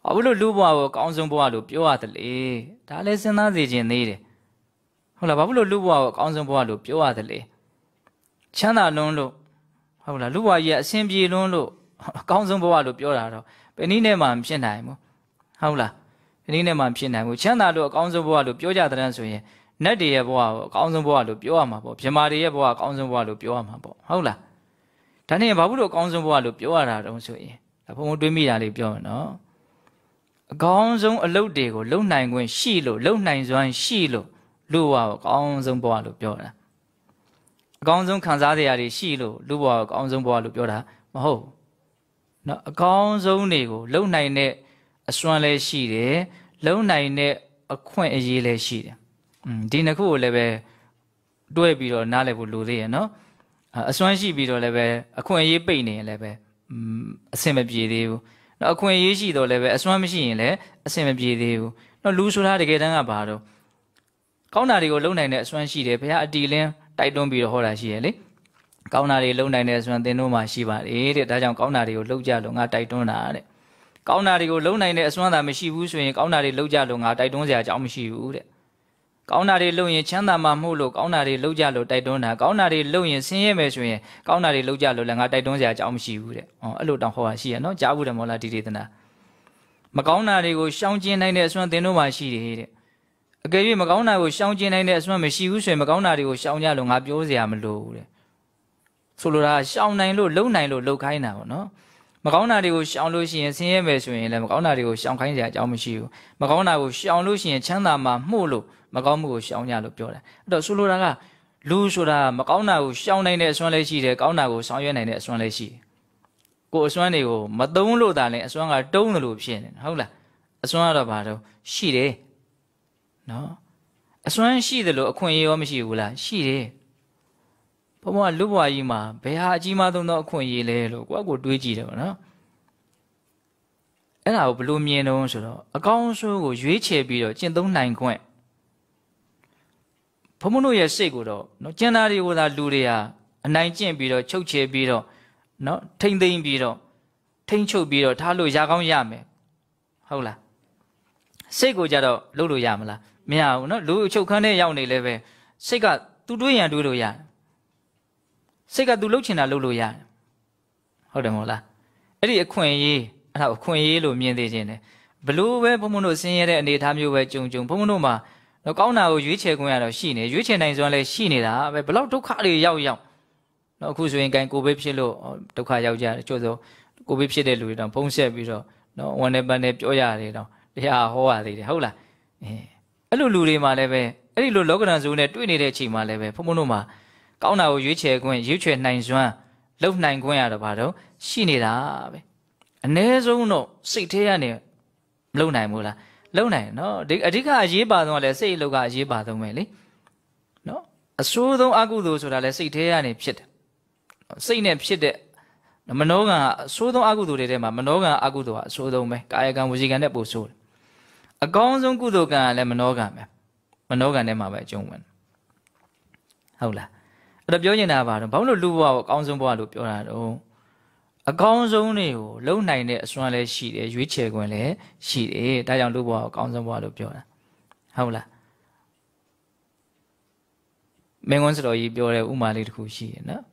ဘာလို့လူဘဝကိုအကောင်းဆုံးဘဝလို့ပြောရတယ်လေဒါလည်းစဉ်းစားစေခြင်းသေးတယ်ဟုတ်လားဘာလို့လူဘဝကိုအကောင်းဆုံးဘဝလို့ပြောရတယ်လေချမ်းသာလွန်းလို့ဟုတ်လားလူဘဝကြီးအဆင်ပြေလွန်းလို့အကောင်းဆုံးဘဝလို့ပြောတာတော့ဘယ်နည်းနဲ့မှမဖြစ်နိုင်ဘူးဟုတ်လားဘယ်နည်းနဲ့မှမဖြစ်နိုင်ဘူးချမ်းသာလို့အကောင်းဆုံးဘဝလို့ပြောကြတဲ့ဆိုရင်နတ်တွေရဲ့ဘဝကိုအကောင်းဆုံးဘဝလို့ပြောရမှာပေါ့ဗြဟ္မာတွေရဲ့ဘဝအကောင်းဆုံးဘဝလို့ပြောရမှာပေါ့ဟုတ်လားဒါနဲ့ဘာလို့အကောင်းဆုံးဘဝလို့ပြောရတာတုံးဆိုရင်ဒါဘုံဘုံတွေးမိတာလေးပြောမယ်နော်အကောင်းဆုံးအလုပ်တွေကိုလုံနိုင်ခွင့်ရှိလို့လုံနိုင်စွမ်းရှိလို့လူဘဝကိုအကောင်းဆုံးဘဝလို့ပြောတာအကောင်းဆုံးခံစားရတွေရှိလို့လူဘဝကိုအကောင်းဆုံးဘဝလို့ပြောတာမဟုတ်နော်အကောင်းဆုံးတွေကိုလုံနိုင်တဲ့အစွမ်းလည်းရှိတယ်လုံနိုင်တဲ့အခွင့်အရေးလည်းရှိတယ်ဒီနှစ်ခုကိုလည်းပဲတွဲပြီးတော့နားလည်ဖို့လိုသေးရဲ့နော်အစွမ်းရှိပြီးတော့လည်းပဲအခွင့်အရေးပိတ်နေရင်လည်းပဲအဆင်မပြေသေးဘူးနော်အခွင့်အရေးရှိတော့လည်းပဲအစွမ်းမရှိရင်လည်းအဆင်မပြေသေးဘူးနော်လူဆိုတာတကယ်တမ်းကဘာတော့ကောင်းတာတွေကိုလုံနိုင်တဲ့အစွမ်းရှိတယ်ဘုရားအတီလင်းတိုက်တွန်းပြီးတော့ဟောတာရှိရလေကောင်းတာတွေလုံနိုင်တဲ့အစွမ်းသင်တို့မှာရှိပါတယ်တဲ့ဒါကြောင့်ကောင်းတာတွေကိုလှုပ်ကြလို့ငါတိုက်တွန်းတာတဲ့ကောင်းတာတွေကိုလုံနိုင်တဲ့အစွမ်းသာမရှိဘူးဆိုရင်ကောင်းတာတွေလှုပ်ကြလို့ငါတိုက်တွန်းစရာအကြောင်းမရှိဘူးတဲ့ကောင်းတာတွေလုပ်ရင်ချမ်းသာမှာမဟုတ်လို့ကောင်းတာတွေလုပ်ကြလို့တိုက်တွန်းတာကောင်းတာတွေလုပ်ရင်ဆင်းရဲမယ်ဆိုရင်ကောင်းတာတွေလုပ်ကြလို့လည်းငါတိုက်တွန်းစရာအကြောင်းမရှိဘူးတဲ့အဲ့လိုတောင်ဟောတာရှိရနော်ကြားဘူးတယ်မောလားဒီဒေသနာမကောင်းတာတွေကိုရှောင်ကျဉ်နိုင်တဲ့အစွမ်းသင်တို့မှာရှိတယ်တဲ့အကယ်၍မကောင်းတာကိုရှောင်ကျဉ်နိုင်တဲ့အစွမ်းမရှိဘူးဆိုရင်မကောင်းတာတွေကိုရှောင်ကြလို့ငါပြောစရာမလိုဘူးတဲ့ဆိုလိုတာရှောင်နိုင်လို့လုံနိုင်လို့လုပ်ခိုင်းတာပေါ့နော်မကောင်းတာတွေကိုရှောင်လို့ရှိရင်ဆင်းရဲမယ်ဆိုရင်လည်းမကောင်းတာတွေကိုရှောင်ခိုင်းစရာအကြောင်းမရှိဘူးမကောင်းတာကိုရှောင်လို့ရှိရင်ချမ်းသာမှာမှုလို့မကောင်းမှုကိုရှောင်ကြလို့ပြောတယ်အဲ့တော့ဆိုလိုတာကလူဆိုတာမကောင်းတာကိုရှောင်နိုင်တဲ့အစွမ်းလည်းရှိတယ်ကောင်းတာကိုဆောင်ရွက်နိုင်တဲ့အစွမ်းလည်းရှိတယ်ကိုယ်အစွမ်းတွေကိုမသုံးလို့သာလဲအစွမ်းကတုံးတယ်လို့ဖြစ်နေတယ်ဟုတ်လားအစွမ်းကတော့ဘာတော့ရှိတယ်နော်အစွမ်းရှိတယ်လို့အခွင့်အရေးရောမရှိဘူးလားရှိတယ်ဘုံဘဝလူဘဝကြီးမှာဘယ်ဟာအကြီးမားဆုံးသောအခွင့်အရေးလဲလို့ကိုယ့်ကိုတွေးကြည့်တယ်ပေါ့နော်အဲ့ဒါကိုဘယ်လိုမြင်တော့ဆိုတော့အကောင်းဆုံးကိုရွေးချယ်ပြီးတော့ကျင့်သုံးနိုင်ခွင့်ဘုံဘုံတို့ရဲ့စိတ်ကိုတော့နော်ကျန်တာတွေကိုသာလူတွေဟာအနိုင်ကျင့်ပြီးတော့ချုပ်ချယ်ပြီးတော့နော်ထိမ့်သိမ့်ပြီးတော့ထိမ့်ချုပ်ပြီးတော့ထားလို့ရကောင်းရမယ်ဟုတ်လားစိတ်ကိုကြတော့လုပ်လို့ရမလားမရဘူးနော်လူအချုပ်ခန်းထဲရောက်နေလဲပဲစိတ်ကသူတွေးရန်တွေးလို့ရတယ်စိတ်ကသူလှုပ်ချင်တာလှုပ်လို့ရတယ်ဟုတ်တယ်မဟုတ်လားအဲ့ဒီအခွင့်အရေးအဲ့ဒါအခွင့်အရေးလို့မြင်သေးခြင်းတယ်ဘလို့ပဲဘုံဘုံတို့ဆင်းရဲတဲ့အနေအထားမျိုးပဲကြုံဘုံဘုံတို့မှာတော့ကောင်းတာကိုရွေးချယ်ခွင့်ရတော့ရှိနေရွေးချယ်နိုင်စွမ်းလည်းရှိနေတာပဲဘလောက်ဒုက္ခတွေရောက်တော့အခုဆိုရင်ကိုင်ကိုဘေးဖြစ်လို့ဒုက္ခရောက်ကြတယ်ကျို့ဆိုကိုဘေးဖြစ်တဲ့လူတွေတောင်ဖုံးဆက်ပြီးတော့နော်ဝန်နဲ့ပန်းနဲ့ပြောရတယ်တော့တရားဟောရသေးတယ်ဟုတ်လားအဲ့လိုလူတွေမှာလည်းပဲအဲ့ဒီလိုလောကဓာတ်ဇိုးနဲ့တွေ့နေတဲ့အချိန်မှာလည်းပဲဘုံဘုံတို့မှာကောင်းတာကိုရွေးချယ်ခွင့်ရွေးချယ်နိုင်စွမ်းလုံနိုင်ခွင့်ရတော့ဘာတော့ရှိနေတာပဲအ ਨੇ ဆုံးတော့စိတ်ထဲကနေမလုံနိုင်ဘူးလားလုံနိုင်နော်အဓိကအရေးပါဆုံးကလည်းစိတ်အလုပ်ကအရေးပါဆုံးပဲလေနော်အဆိုးဆုံးအကုသိုလ်ဆိုတာလည်းစိတ်ထဲကနေဖြစ်တယ်စိတ်နဲ့ဖြစ်တဲ့မနောကံကအဆိုးဆုံးအကုသိုလ်တွေထဲမှာမနောကံအကုသိုလ်ကအဆိုးဆုံးပဲကာယကံဝစီကံနဲ့ပိုဆိုးတယ်အကောင်းဆုံးကုသိုလ်ကံကလည်းမနောကံပဲမနောကံထဲမှာပဲအကျုံးဝင်ဟုတ်လားအဲ့တော့ပြောနေတာပါတော့ဘာလို့လူဘဝကိုအကောင်းဆုံးဘဝလို့ပြောတာတော့အကောင်းဆုံးတွေကိုလုံနိုင်တဲ့အစွမ်းလည်းရှိတယ်ရွေးချယ်ခွင့်လည်းရှိတယ်ဒါကြောင့်လူဘဝကိုအကောင်းဆုံးဘဝလို့ပြောတာဟုတ်လားမင်းကွန်းစတော်ကြီးပြောတဲ့ဥမာလေးတစ်ခုရှိတယ်နော်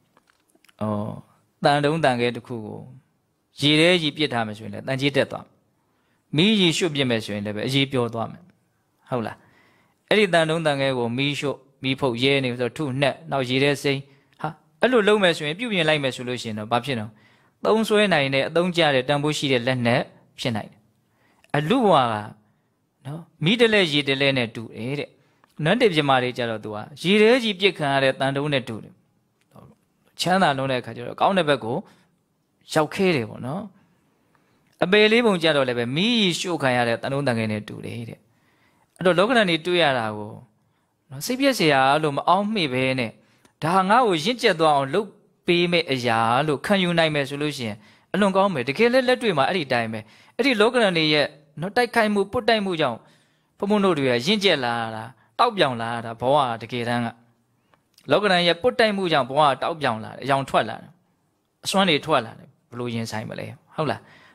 တန်တုံးတန်ခဲတစ်ခုကိုရေထဲကြီးပြစ်ထားမယ်ဆိုရင်လည်းတန်ကြီးတက်သွားမီးကြီးရွှတ်ပြစ်မယ်ဆိုရင်လည်းပဲအကြီးပြောသွားမယ်ဟုတ်လားအဲ့ဒီတန်တုံးတန်ခဲကိုမီးရွှတ်မီးဖုတ်ရဲနေဆိုတော့ထုနှက်နောက်ရေထဲစိမ့်ဟာအဲ့လိုလုံးမယ်ဆိုရင်ပြုပြင်လိုက်မယ်ဆိုလို့ရှိရင်တော့ဘာဖြစ်တော့သုံးဆွဲနိုင်တဲ့အသုံးကျတဲ့တန်ဖိုးရှိတဲ့လက်နဲ့ဖြစ်နိုင်တယ်အလူဘဝကနော်မီးတလဲရေတလဲနဲ့တူတယ်တဲ့နတ်တေပြမာတွေကြတော့သူကရေထဲကြီးပြစ်ခံရတဲ့တန်တုံးနဲ့တူတယ်ချမ်းသာလုံးတဲ့အခါကျတော့ကောင်းတဲ့ဘက်ကိုရောက်ခဲတယ်ပေါ့နော်အပေလေးပုံကြတော့လည်းပဲမီးရှို့ခံရတဲ့တန်တုံးတန်ခဲနဲ့တူတယ်တဲ့အဲ့တော့လောကဓာတ်တွေတွေ့ရတာကိုနော်စိတ်ပြည့်စရာလို့မအောင်မိပဲနဲ့ဒါငါ့ကိုရင့်ကျက်သွားအောင်လုပ်ပေးမဲ့အရာလို့ခံယူနိုင်မယ်ဆိုလို့ရှိရင်အလွန်ကောင်းမယ်တကယ်လက်တွေ့မှာအဲ့ဒီတိုင်းပဲအဲ့ဒီလောကဓာတ်တွေရဲ့နော်တိုက်ခိုက်မှုပုတ်တိုက်မှုကြောင့်ဘုံဘုံတို့တွေကရင့်ကျက်လာတာတောက်ပြောင်လာတာဘဝတကယ်တမ်းကလောကဓာတ်ရဲ့ပုတ်တိုက်မှုကြောင့်ဘဝတောက်ပြောင်လာတယ်အယောင်ထွက်လာတယ်အစွမ်းတွေထွက်လာတယ်ဘလို့ရင်ဆိုင်မလဲဟုတ်လား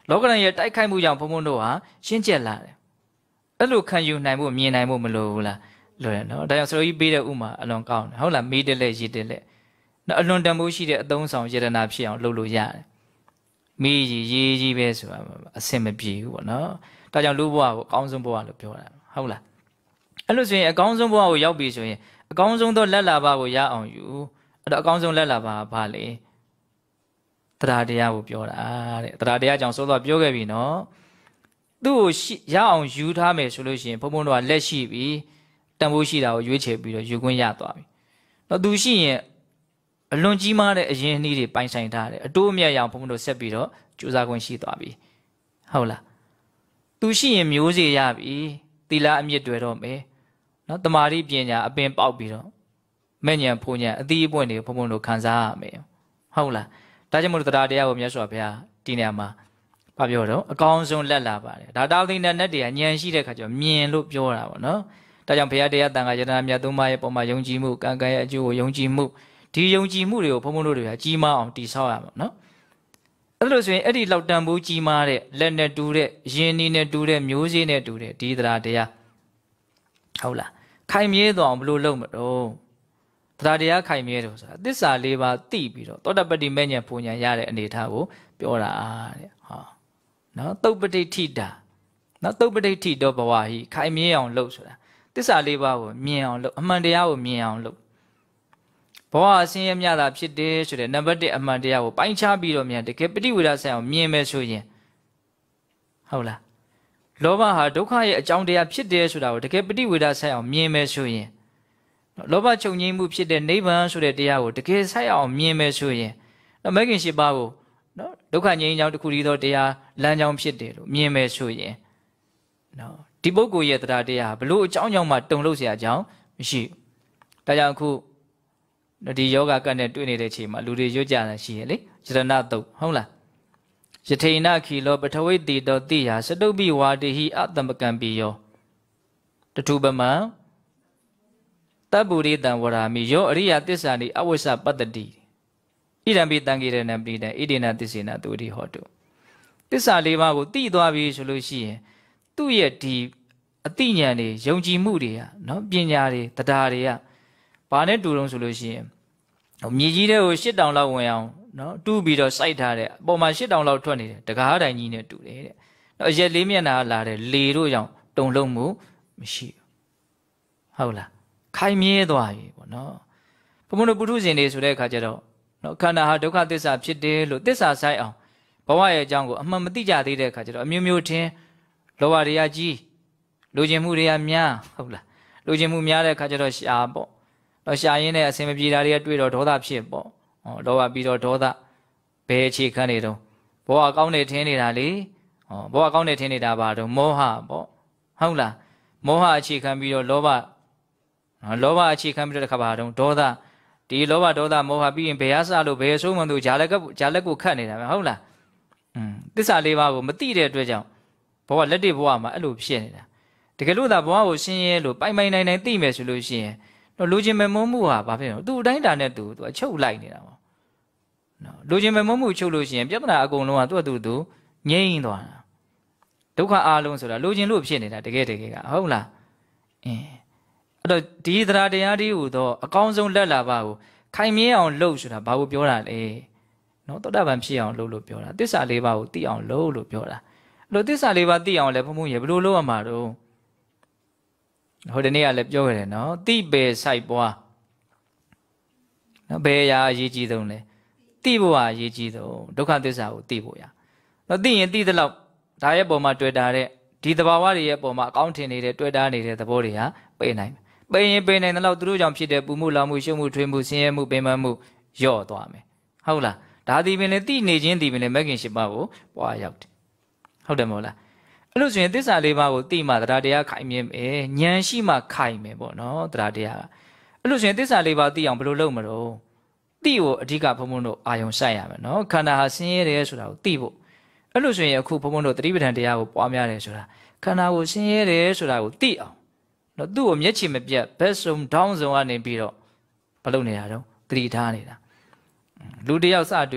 လောကရန်ရဲ့တိုက်ခိုက်မှုကြောင့်ဘုံဘုံတို့ဟာရှင်းကျက်လာတယ်အဲ့လိုခံယူနိုင်ဖို့မြင်နိုင်ဖို့မလိုဘူးလားလွယ်နော်ဒါကြောင့်ဆရာကြီးပေးတဲ့ဥမာအလွန်ကောင်းတယ်ဟုတ်လားမေးတယ်လက်ရည်တယ်လက်နော်အလွန်တန်ဖိုးရှိတဲ့အသုံးဆောင်ယတနာဖြစ်အောင်လုပ်လို့ရတယ်မေးရေးကြီးပဲဆိုတာအဆင်မပြေဘူးပေါ့နော်ဒါကြောင့်လူဘဝကိုအကောင်းဆုံးဘဝလို့ပြောတာဟုတ်လားအဲ့လိုဆိုရင်အကောင်းဆုံးဘဝကိုရောက်ပြီဆိုရင်အကောင်းဆုံးသောလက်လာဘကိုရအောင်ယူအဲ့တော့အကောင်းဆုံးလက်လာဘကဘာလဲတရားတရားကိုပြောတာတဲ့တရားတရားကြောင့်စိုးတော့ပြောခဲ့ပြီနော်သူ့ကိုရအောင်ယူထားမယ်ဆိုလို့ရှိရင်ဘုံဘုံတို့ကလက်ရှိပြီတန်ဖိုးရှိတာကိုရွေးချယ်ပြီးတော့ယူခွင့်ရသွားပြီတော့သူရှိရင်အလွန်ကြီးမားတဲ့အရင်အနည်းတွေပိုင်ဆိုင်ထားတယ်အတိုးအမြတ်ရအောင်ဘုံဘုံတို့ဆက်ပြီးတော့ကြိုးစားခွင့်ရှိသွားပြီဟုတ်လားသူရှိရင်မျိုးစေ့ရပြီသီလအမြင့်တွေတော့မယ်နော်တမာတိပညာအပင်ပေါက်ပြီးတော့မဲ့ညံဖုန်ညံအသီးအပွင့်တွေဘုံဘုံတို့ခံစားရမယ်ဟုတ်လားဒါကြောင့်မို့တရားတရားကိုမြတ်စွာဘုရားဒီနေရာမှာဘာပြောတော့အကောင်းဆုံးလက်လာပါတယ်ဒါတောင်းတဲ့နဲ့တွေကဉာဏ်ရှိတဲ့ခါကျတော့မြင်လို့ပြောတာပေါ့နော်ဒါကြောင့်ဘုရားတရားတန်ခါယတနာမြတ်သုံးပါးရဲ့ပုံမှာယုံကြည်မှုကံကံရဲ့အကျိုးကိုယုံကြည်မှုဒီယုံကြည်မှုတွေကိုဘုံဘုံတို့တွေကကြီးမားအောင်တည်ဆောက်ရမှာနော်အဲ့လိုဆိုရင်အဲ့ဒီလောက်တန်ဖိုးကြီးမားတဲ့လက်နဲ့တူတဲ့ယင်းနီးနဲ့တူတဲ့မျိုးစေ့နဲ့တူတဲ့ဒီတရားတရားဟုတ်လားခိုင်မြဲသွားအောင်ဘလို့လုပ်မတော့တရားတရားခိုင်မြဲတယ်ဆိုတာသစ္စာ၄ပါးသိပြီးတော့သောတပတ္တိမဲ့ညာပူညာရတဲ့အနေအထားကိုပြောတာတဲ့ဟာနော်သုတ်ပဋိဋ္ဌိတာနော်သုတ်ပဋိဋ္ဌိတော့ဘဝဟိခိုင်မြဲအောင်လုပ်ဆိုတာသစ္စာ၄ပါးကိုမြင်အောင်လုပ်အမှန်တရားကိုမြင်အောင်လုပ်ဘဝအစင်းရမြတာဖြစ်တယ်ဆိုတဲ့နံပါတ်1အမှန်တရားကိုပိုင်းခြားပြီးတော့မြန်တကယ်ပဋိဝေဒဆိုင်အောင်မြင်မယ်ဆိုရင်ဟုတ်လားလောဘဟာဒုက္ခရဲ့အကြောင်းတရားဖြစ်တယ်ဆိုတာကိုတကယ်ပဋိဝေဒဆိုင်အောင်မြင်မယ်ဆိုရင်လောဘချုပ်ငြိမ်းမှုဖြစ်တဲ့နိဗ္ဗာန်ဆိုတဲ့တရားကိုတကယ်ဆိုင်အောင်မြင်မယ်ဆိုရင်မဂ္ဂင်၈ပါးကိုနော်ဒုက္ခငြိမ်းကြောင်းတစ်ခုတည်းသောတရားလမ်းကြောင်းဖြစ်တယ်လို့မြင်မယ်ဆိုရင်နော်ဒီပုဂ္ဂိုလ်ရဲ့တရားတရားဘလို့အကြောင်းကြောင့်မှတုံ့လို့เสียအကြောင်းမရှိဘူးဒါကြောင့်အခုဒီယောဂကတ်နဲ့တွေ့နေတဲ့အချိန်မှာလူတွေရွတ်ကြတာရှိရလေယတနာတုတ်ဟုတ်လားယထိဏခီလောပထဝိတိတောတိယစတုပိဝါတိဟိအတမကံပိယောတထုပမံတပ္ပုရိတံဝရာမိယောအရိယသစ္စာနိအဝိစ္စပတ္တတိဣဒံပိတံကိရဏံပိတံဣဒိနသစ္စေနသူတိဟောတုသစ္စာ၄ပါးကိုသိသွားပြီဆိုလို့ရှိရင်သူ့ရဲ့ဒီအသိဉာဏ်တွေယုံကြည်မှုတွေကနော်ပညာတွေတရားတွေကဘာနဲ့တူတုံးဆိုလို့ရှိရင်မြေကြီးတဲ့ကို၈တောင်လောက်ဝင်အောင်နော်တူးပြီးတော့စိုက်ထားတဲ့အပေါ်မှာ၈တောင်လောက်ထွက်နေတယ်တကားတိုင်ကြီးနဲ့တူတယ်တဲ့နော်အရက်လေးမျက်နှာလာတဲ့လေတို့ကြောင့်တုံလုံးမှုမရှိဘူးဟုတ်လားခိုင်မြဲသွားပြီပေါ့နော်ဘုံဘုံတို့ပုထုဇဉ်တွေဆိုတဲ့အခါကျတော့နော်ခန္ဓာဟာဒုက္ခသစ္စာဖြစ်တယ်လို့သစ္စာဆိုင်အောင်ဘဝရဲ့အကြောင်းကိုအမှန်မသိကြသေးတဲ့အခါကျတော့အမျိုးမျိုးထင်းလောဘတွေကကြီးလိုချင်မှုတွေကများဟုတ်လားလိုချင်မှုများတဲ့အခါကျတော့ရှာပေါ့တော့ရှာရင်းနဲ့အစင်မပြေတာတွေကတွေ့တော့ဒေါသဖြစ်ပေါ့လောဘပြီးတော့ဒေါသဘယ်အခြေခံနေတော့ဘဝကောင်းနေထင်းနေတာလေဘဝကောင်းနေထင်းနေတာပါတော့မောဟပေါ့ဟုတ်လားမောဟအခြေခံပြီးတော့လောဘအခြေခံပြီးတော့တစ်ခါပါတော့ဒေါသဒီလောဘဒေါသမောဟပြီးရင်ဘယ်ရစလို့ဘယ်ဆိုးမှန်သူဂျာလက်ကိုခတ်နေတာပဲဟုတ်လားသစ္စာ၄ပါးကိုမသိတဲ့အတွက်ကြောင့်ဘဝလက်တွေ့ဘဝမှာအဲ့လိုဖြစ်နေတာတကယ်လို့သာဘဝကိုရှင်းရဲလို့ပိုင်နိုင်သိမယ်ဆိုလို့ရှိရင်တော့လူချင်းမမုန်းမှုဟာဘာဖြစ်လဲသူ့အတိုင်းတာနဲ့သူအချုပ်လိုက်နေတာပေါ့နော်လူချင်းမမုန်းမှုချုပ်လို့ရှိရင်ပြဿနာအကုန်လုံးကသူ့ငြိမ်းသွားတာဒုက္ခအလုံးဆိုတာလူချင်းလို့ဖြစ်နေတာတကယ်ကဟုတ်လားအဲ့တော့ဒီတရားဒီဟူသောအကောင်းဆုံးလက်လာပါကိုခိုင်မြဲအောင်လုပ်ဆိုတာဘာကိုပြောတာလဲနော်သောတာပန်ဖြစ်အောင်လုပ်လို့ပြောတာသစ္စာ၄ပါးကိုသိအောင်လုပ်လို့ပြောတာအဲ့လိုသစ္စာ၄ပါးသိအောင်လဲဘုံဘုံရေဘယ်လိုလုပ်ရမှာတော့ဟိုဒီနေ့ကလည်းပြောခဲ့တယ်နော်တိပေဆိုင်ပွားနော်ဘယ်အရာအရေးကြီးဆုံးလဲသိဖို့ဟာအရေးကြီးဆုံးဒုက္ခသစ္စာကိုသိဖို့ရနော်သိရင်သိသလောက်ဒါရဲ့ပုံမှာတွေ့တာတဲ့ဒီသဘာဝတွေရဲ့ပုံမှာအကောင်းထင်နေတဲ့တွေ့တာနေတဲ့သဘောတွေဟာပိတ်နိုင်ပိတ်နိုင်တဲ့လောက်သူတို့ကြောင့်ဖြစ်တဲ့ပူမှုလောင်မှုရှုံမှုထွေးမှုဆင်းရဲမှုပင်ပန်းမှုလျော့သွားမယ်ဟုတ်လားဒါဒီပင်လေသိနေခြင်းဒီပင်လေမဂ္ဂင်၈ပါးကိုပွားရောက်တယ်ဟုတ်တယ်မဟုတ်လားအဲ့လိုဆိုရင်သစ္စာ၄ပါးကိုသိမှတရားတရားခိုင်မြဲမယ်ဉာဏ်ရှိမှခိုင်မယ်ပေါ့နော်တရားတရားအဲ့လိုဆိုရင်သစ္စာ၄ပါးသိအောင်ဘယ်လိုလုပ်မလို့သိကိုအဓိကဘုံဘုံတို့အာယုံစိုက်ရမယ်နော်ခန္ဓာဟာဆင်းရဲတယ်ဆိုတာကိုသိဖို့အဲ့လိုဆိုရင်အခုဘုံဘုံတို့သတိပဋ္ဌာန်တရားကိုပွားများတယ်ဆိုတာခန္ဓာကိုဆင်းရဲတယ်ဆိုတာကိုသိအောင်နော်သူ့ကိုမျက်ခြေမပြတ်ဘက်ဆုံးဒေါင်းဆုံးကနေပြီးတော့မလုပ်နေတာတော့သတိထားနေတာလူတယောက်စတွေ့တယ်တ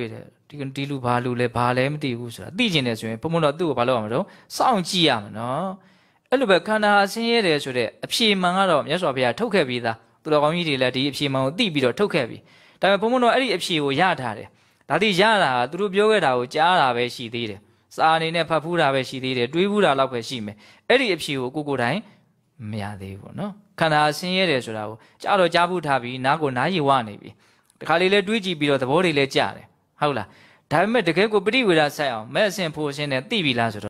ဒီလူဘာလူလဲဘာလဲမသိဘူးဆိုတာသိကျင်တယ်ဆိုရင်ဘုံဘုံတော့သူ့ကိုဘာလုပ်ရမလို့စောင့်ကြည့်ရမှာနော်အဲ့လိုပဲခန္ဓာဆင်းရဲတယ်ဆိုတဲ့အဖြေမှန်ကတော့မြတ်စွာဘုရားထုတ်ခဲ့ပြီးသားသူတော်ကောင်းကြီးတွေလည်းဒီအဖြေမှန်ကိုသိပြီးတော့ထုတ်ခဲ့ပြီဒါပေမဲ့ဘုံဘုံတော့အဲ့ဒီအဖြေကိုရထားတယ်ဒါတိရတာသူတို့ပြောခဲ့တာကိုကြားတာပဲရှိသေးတယ်စာအနေနဲ့ဖတ်ဖူးတာပဲရှိသေးတယ်တွေးဖူးတာလောက်ပဲရှိမယ်အဲ့ဒီအဖြေကိုကိုတိုင်မရသေးဘူးပေါ့နော်ခန္ဓာဆင်းရဲတယ်ဆိုတာကိုကြားတော့ကြားဖို့ထားပြီးနားကိုနားရည်ဝနေပြီတခါလေးလဲတွေးကြည့်ပြီးတော့သဘောတွေလဲကြားတယ်ဟုတ်လားဒါပေမဲ့တကယ်ကိုပရိဝေဒဆိုင်အောင်မဲ့အစဉ်ဖို့အစဉ်နဲ့သိပြီလားဆိုတော့